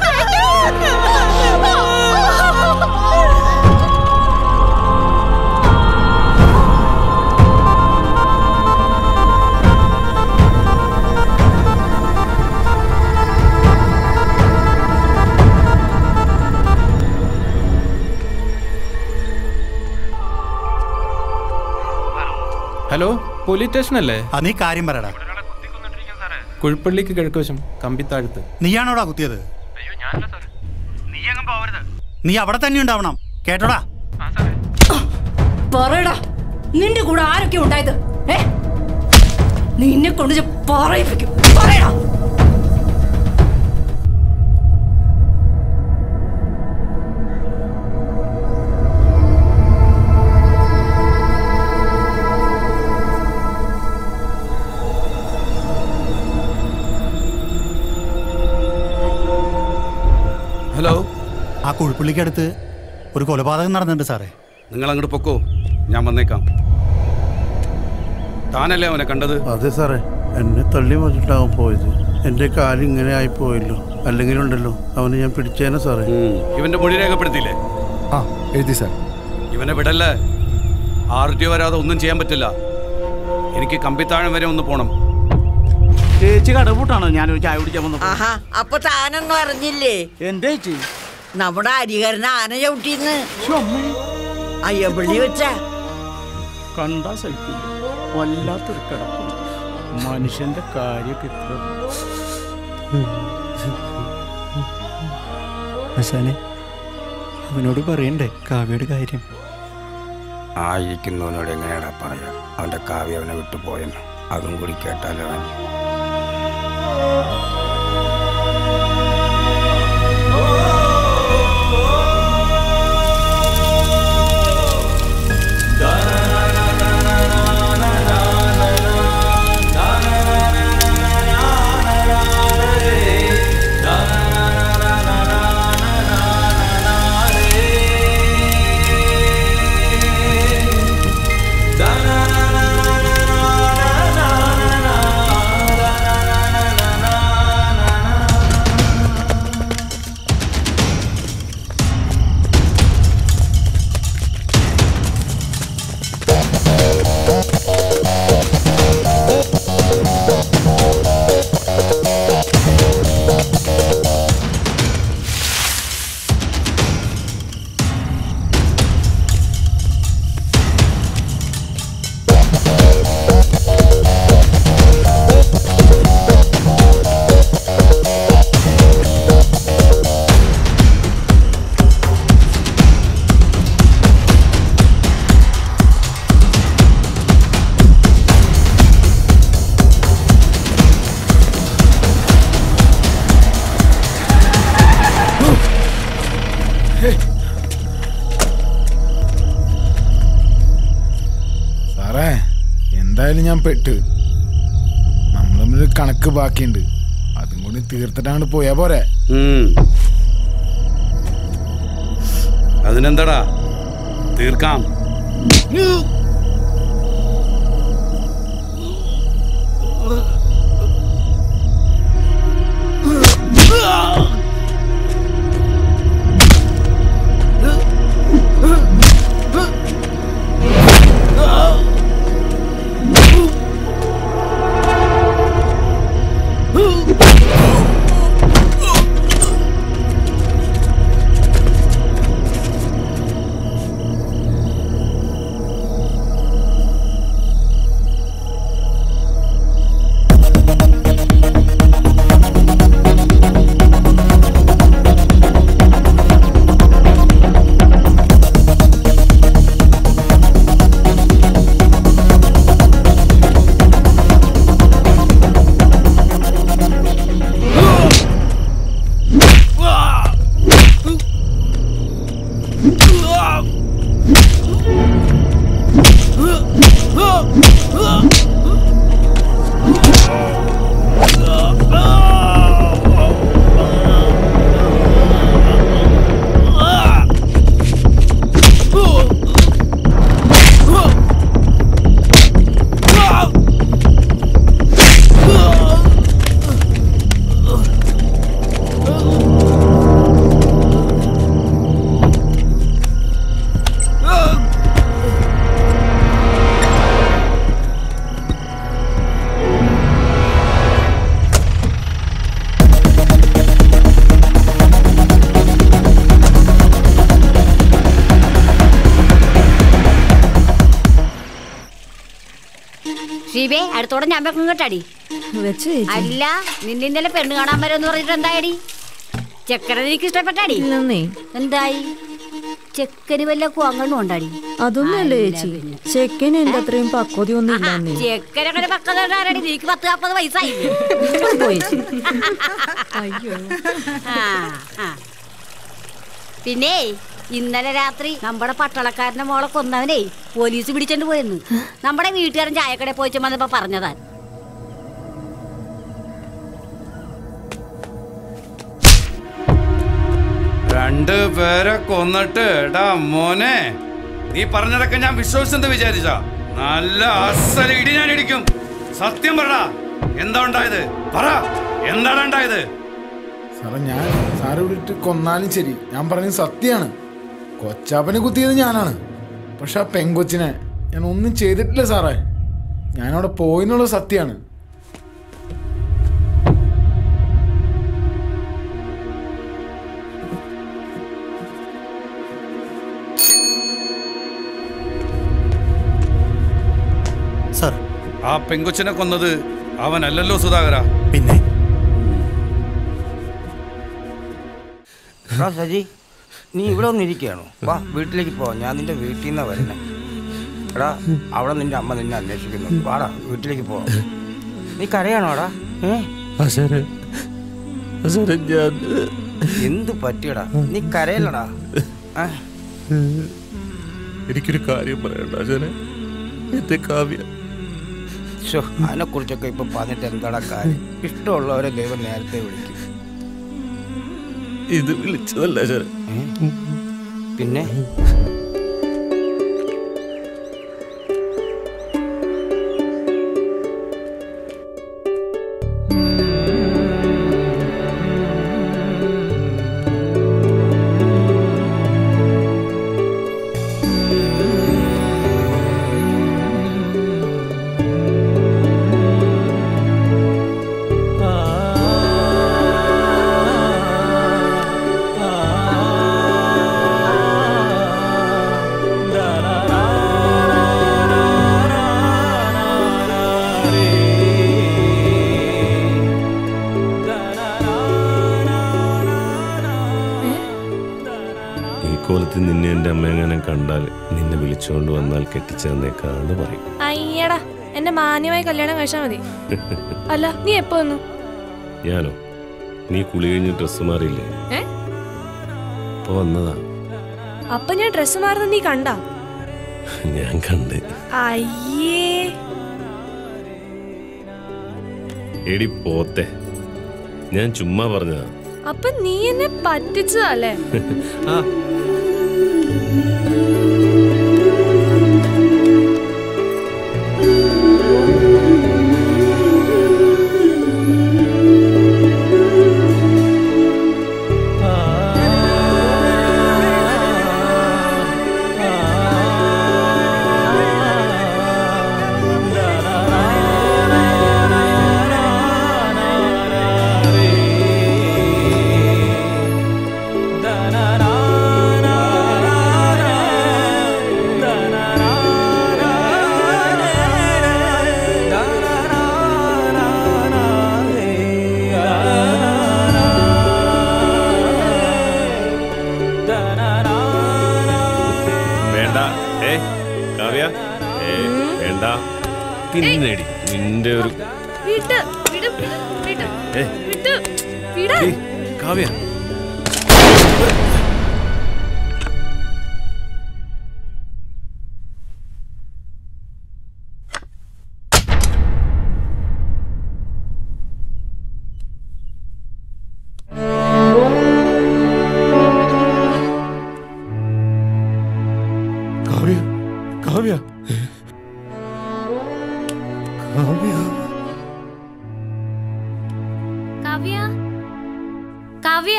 S24: ഹലോ, പോലീസ് സ്റ്റേഷൻ അല്ലേ?
S25: ആ, നീ കാര്യം പറയടാ.
S24: കുഴിപ്പള്ളിക്ക് കിഴക്കുവശം കമ്പിത്താഴത്ത്.
S25: നീയാണോടാ കുത്തിയത്? നീ അവിടെ തന്നെ ഉണ്ടാവണം, കേട്ടോടാ.
S23: പറയടാ, നിന്റെ കൂടെ ആരൊക്കെ ഉണ്ടായത്? ഏ നിന്നെ കൊണ്ട് പറയിപ്പിക്കും. പറയടാ.
S25: ഹലോ, ആ കുഴിപ്പള്ളിക്കടുത്ത് ഒരു കൊലപാതകം നടന്നിട്ടുണ്ട് സാറേ.
S1: നിങ്ങൾ അങ്ങോട്ട് പൊക്കോ, ഞാൻ വന്നേക്കാം. താനല്ലേ അവനെ കണ്ടത്?
S26: അതെ സാറേ, എന്നെ തള്ളി മറിച്ചിട്ടാവും പോയത്. എൻ്റെ കാല് ഇങ്ങനെ ആയിപ്പോയല്ലോ, അല്ലെങ്കിലുണ്ടല്ലോ അവനെ ഞാൻ പിടിച്ചേനെ സാറേ.
S1: ഇവന്റെ മൊഴി രേഖപ്പെടുത്തിയില്ലേ?
S26: ആ, എഴുതി സാർ.
S1: ഇവനെ വിടല്ലേ, ആർ ടി വരാതെ ഒന്നും ചെയ്യാൻ പറ്റില്ല. എനിക്ക് കമ്പിത്താഴം വരെ ഒന്ന് പോണം.
S27: ചേച്ചി കടപൂട്ടാണോ ഞാനൊരു ചായ കുടിക്കാൻ വന്നു?
S18: ആഹാ, അപ്പൊ താനൊന്നും അറിഞ്ഞില്ലേ?
S27: എന്താ ചേച്ചി?
S18: നമ്മുടെ അരികരന് ആന ചവിട്ടിന്ന് അയ്യപ്പള്ളി വെച്ച
S27: കണ്ടാ സഹിക്കില്ല. വല്ലാത്തൊരു കിടപ്പ്. മനുഷ്യന്റെ കാര്യമൊക്കെ ഇത്ര.
S7: ഹസാനെ, അവനോട് പറയണ്ടേ കാവ്യയുടെ കാര്യം? ആയിരിക്കുന്നവനോട് എങ്ങനെയാടാ പറയാ? അവന്റെ കാവ്യ അവനെ വിട്ടു പോയെന്ന് അതും കൂടി കേട്ടാലോ അവൻ.
S11: എന്തായാലും ഞാൻ പെട്ട്. നമ്മൾ തമ്മിലൊരു കണക്ക് ബാക്കിയുണ്ട്, അതും കൂടി തീർത്തിട്ടാണ് പോയാ പോരെ.
S1: അതിനെന്താടാ, തീർക്കാം.
S3: ഷീബേ, അടുത്തോടെ ഞാൻ വെക്കും കേട്ടാടി. അല്ല, നിന്നെ ഇന്നലെ പെണ്ണ് കാണാൻ വരെന്ന് പറഞ്ഞിട്ട് എന്തായടി? ചെക്കനെ എനിക്ക് ഇഷ്ടപ്പെട്ടാടി. എന്തായി? ചെക്കന് വല്ല അങ്ങോട്ടും ഉണ്ടാടി.
S20: അതൊന്നുമല്ലേ ചേച്ചി, ചെക്കന് എന്റെ അത്രയും പക്വതയൊന്നും ഇല്ല.
S3: ചെക്കനങ്ങനെ പക്വതടി, നീക്ക് പത്ത് നാപ്പത് വയസ്സായി. പിന്നെ ഇന്നലെ രാത്രി നമ്മുടെ പട്ടാളക്കാരന്റെ മോളെ കൊന്നവനെ പോലീസ് പിടിച്ചോണ്ട് പോയെന്ന് നമ്മുടെ വീട്ടുകാരൻ ചായക്കടയിൽ പോയിച്ചു വന്നപ്പോ പറഞ്ഞതാ.
S1: രണ്ട് പേരെ കൊന്നിട്ട് എടാ മോനെ, നീ പറഞ്ഞതൊക്കെ ഞാൻ വിശ്വസിച്ചെന്ന് വിചാരിച്ച നല്ല അസല ഇടി ഞാൻ ഇടിക്കും. സത്യം പറടാ, എന്താ ഉണ്ടായത്? പറ, എന്താണ് ഉണ്ടായത്?
S11: സാറേ, ഞാൻ സാറ് വിളിട്ട് കൊന്നാലും ശരി, ഞാൻ പറഞ്ഞത് സത്യമാണ്. കൊച്ചാപ്പനെ കുത്തിയത് ഞാനാണ്. പക്ഷെ ആ പെങ്കൊച്ചിനെ ഞാൻ ഒന്നും ചെയ്തിട്ടില്ല സാറേ. ഞാനവിടെ പോയിന്നുള്ള സത്യമാണ്.
S25: സാർ,
S1: ആ പെങ്കൊച്ചിനെ കൊന്നത് അവനല്ലല്ലോ സുധാകര.
S25: പിന്നെ
S7: സജി, നീ ഇവിടെ ഒന്നും ഇരിക്കുകയാണോ? വാ, വീട്ടിലേക്ക് പോ. ഞാൻ നിന്റെ വീട്ടിൽ നിന്നാണ് വരുന്നത്. എടാ, അവിടെ നിന്റെ അമ്മ നിന്നെ അന്വേഷിക്കുന്നു. വാടാ, വീട്ടിലേക്ക് പോ. നീ കരയാണോ? എടാ, എന്ത് പറ്റിയടാ? നീ കരയല്ലടാ.
S4: എനിക്കൊരു കാര്യം പറയണ്ട അച്ഛനെ. എന്റെ കാവ്യ
S7: അതിനെ കുറിച്ചൊക്കെ ഇപ്പൊ പറഞ്ഞിട്ട് എന്താടാ കാര്യം? ഇഷ്ടമുള്ളവരെ ദൈവം നേരത്തെ വിളിക്കും.
S4: ഇത് വിളിച്ചതല്ല അച്ഛനെ.
S7: പിന്നെ
S16: കോലത്തിൽ നിന്നെ എൻ്റെ അമ്മ എങ്ങനെ കണ്ടാൽ നിന്നെ വിളിച്ചുകൊണ്ട് വന്നാൽ കെട്ടിച്ചേർന്നേക്കാന്ന് പറയും.
S5: അയ്യടാ, എന്നെ മാന്യമായി കല്യാണം കഴിച്ചാൽ മതി. അല്ല, നീ എപ്പോ വന്നു?
S16: ഞാനോ? നീ കുളി കഴിഞ്ഞ് ഡ്രസ്സ് മാറിയില്ലേ? അപ്പൊ വന്നതാ.
S5: അപ്പൊ ഞാൻ ഡ്രസ്സ് മാറുന്നത് നീ കണ്ടാ?
S16: ഞാൻ കണ്ട്.
S5: അയ്യേ,
S16: എടി പോത്തെ, ഞാൻ ചുമ്മാ പറഞ്ഞതാ.
S5: അപ്പൊ നീ എന്നെ പറ്റിച്ചതല്ലേ?
S16: ആ തിന്നടി നിന്റെ ഒരു
S5: വിട്ട് വിട് വിട് വിട്ട് വിട്.
S16: കാവ്യ
S4: കാവ്യ കാവ്യ
S3: കാവ്യ കാവ്യ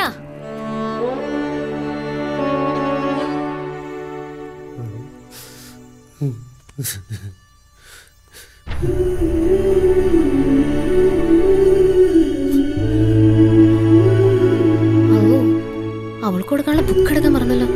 S5: അവൾക്ക് കൊടുക്കാനുള്ള ബുക്ക് എടുക്കാൻ മറന്നല്ലോ.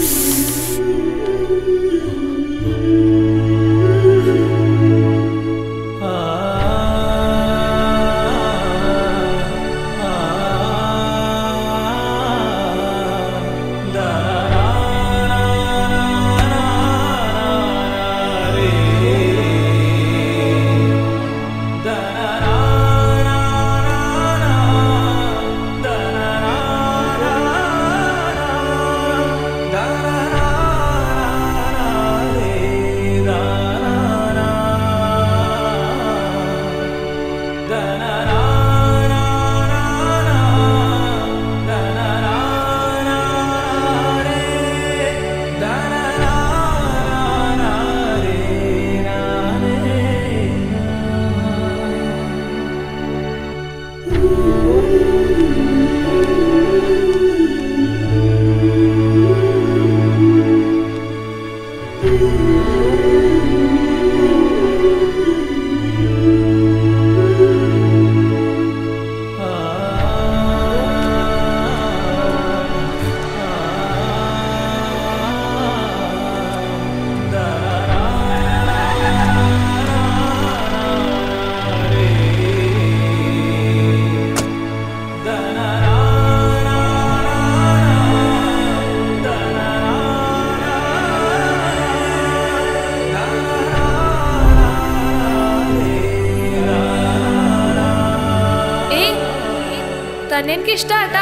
S5: തന്നെ എനിക്ക് ഇഷ്ടാട്ടാ.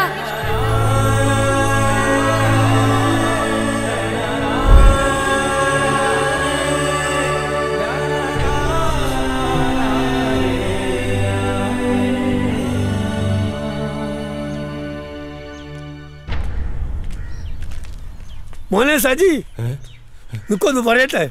S8: മോനെ സജി നിക്കൊന്ന് പറയട്ടെ.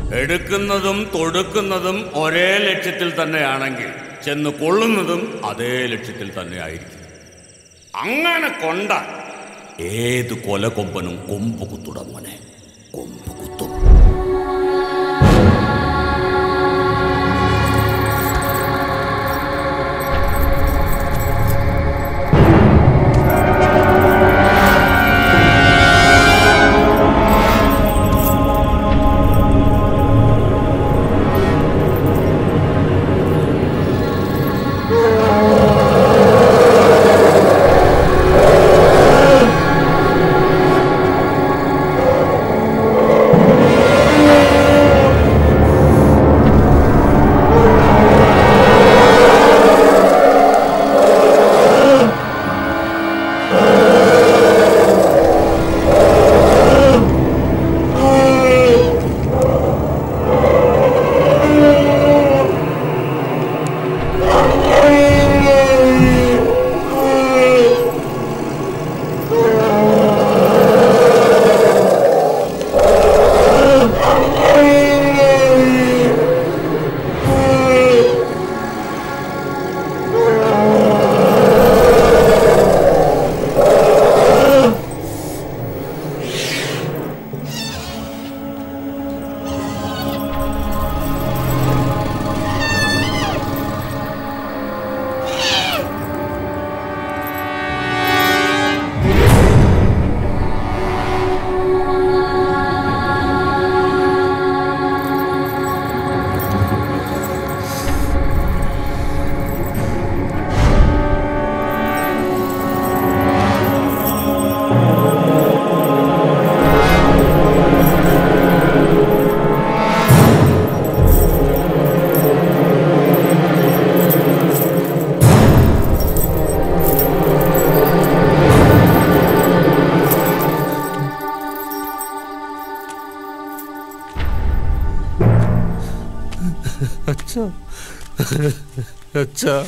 S6: എടുക്കുന്നതും തൊടുക്കുന്നതും ഒരേ ലക്ഷ്യത്തിൽ തന്നെയാണെങ്കിൽ ചെന്ന് കൊള്ളുന്നതും അതേ ലക്ഷ്യത്തിൽ തന്നെ ആയിരിക്കും. അങ്ങനെ കൊണ്ട ഏത് കൊലകൊമ്പനും കൊമ്പ് കുത്തുടമോനെ, കൊമ്പ് കുത്തും.
S4: अच्छा अच्छा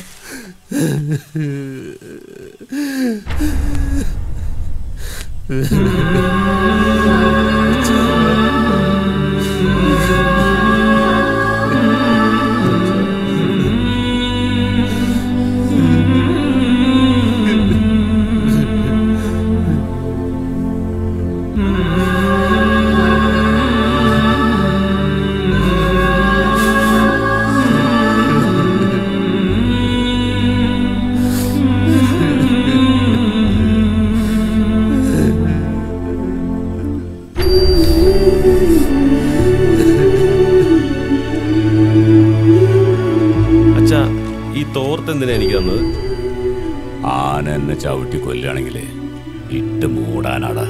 S16: എന്തിനാ എനിക്ക് തന്നത്? ആന എന്നെ ചവിട്ടി കൊല്ലുകയാണെങ്കിലേ ഇട്ട് മൂടാനാടാ.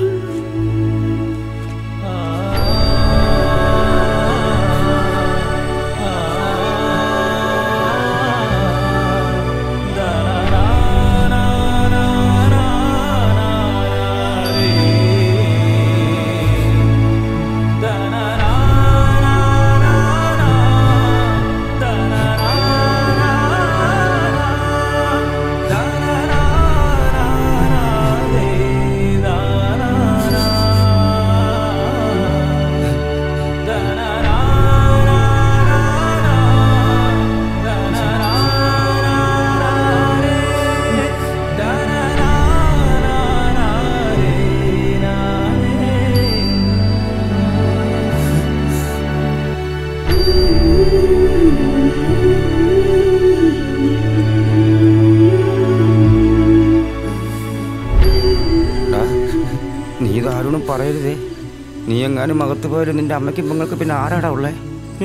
S7: നീ ഇതാരോടും പറയരുതേ. നീ എങ്ങാനും മകത്ത് പോയാലും നിന്റെ അമ്മയ്ക്കും പെങ്ങൾക്ക് പിന്നെ ആരാടാ ഉള്ളേ?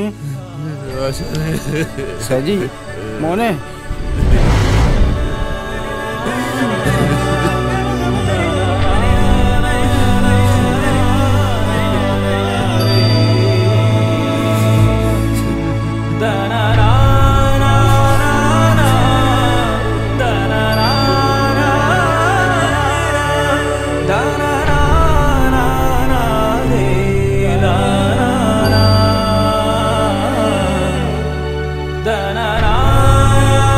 S7: സജി മോനെ,
S9: da na na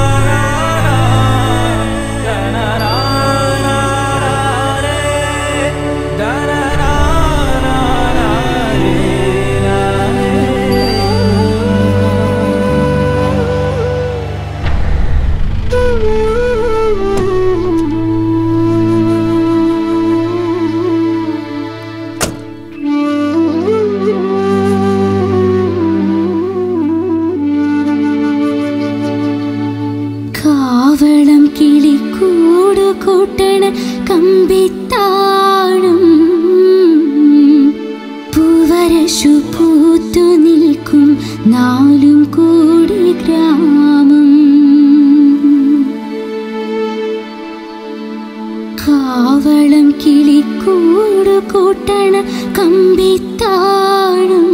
S2: നാലും കോടി ഗ്രാമം. കാവളം കിളിക്കൂട് കൂട്ടണ കമ്പിത്താഴും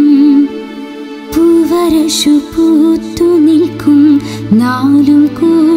S2: പൂവരശു പൂത്തു നിൽക്കും നാലും കൂ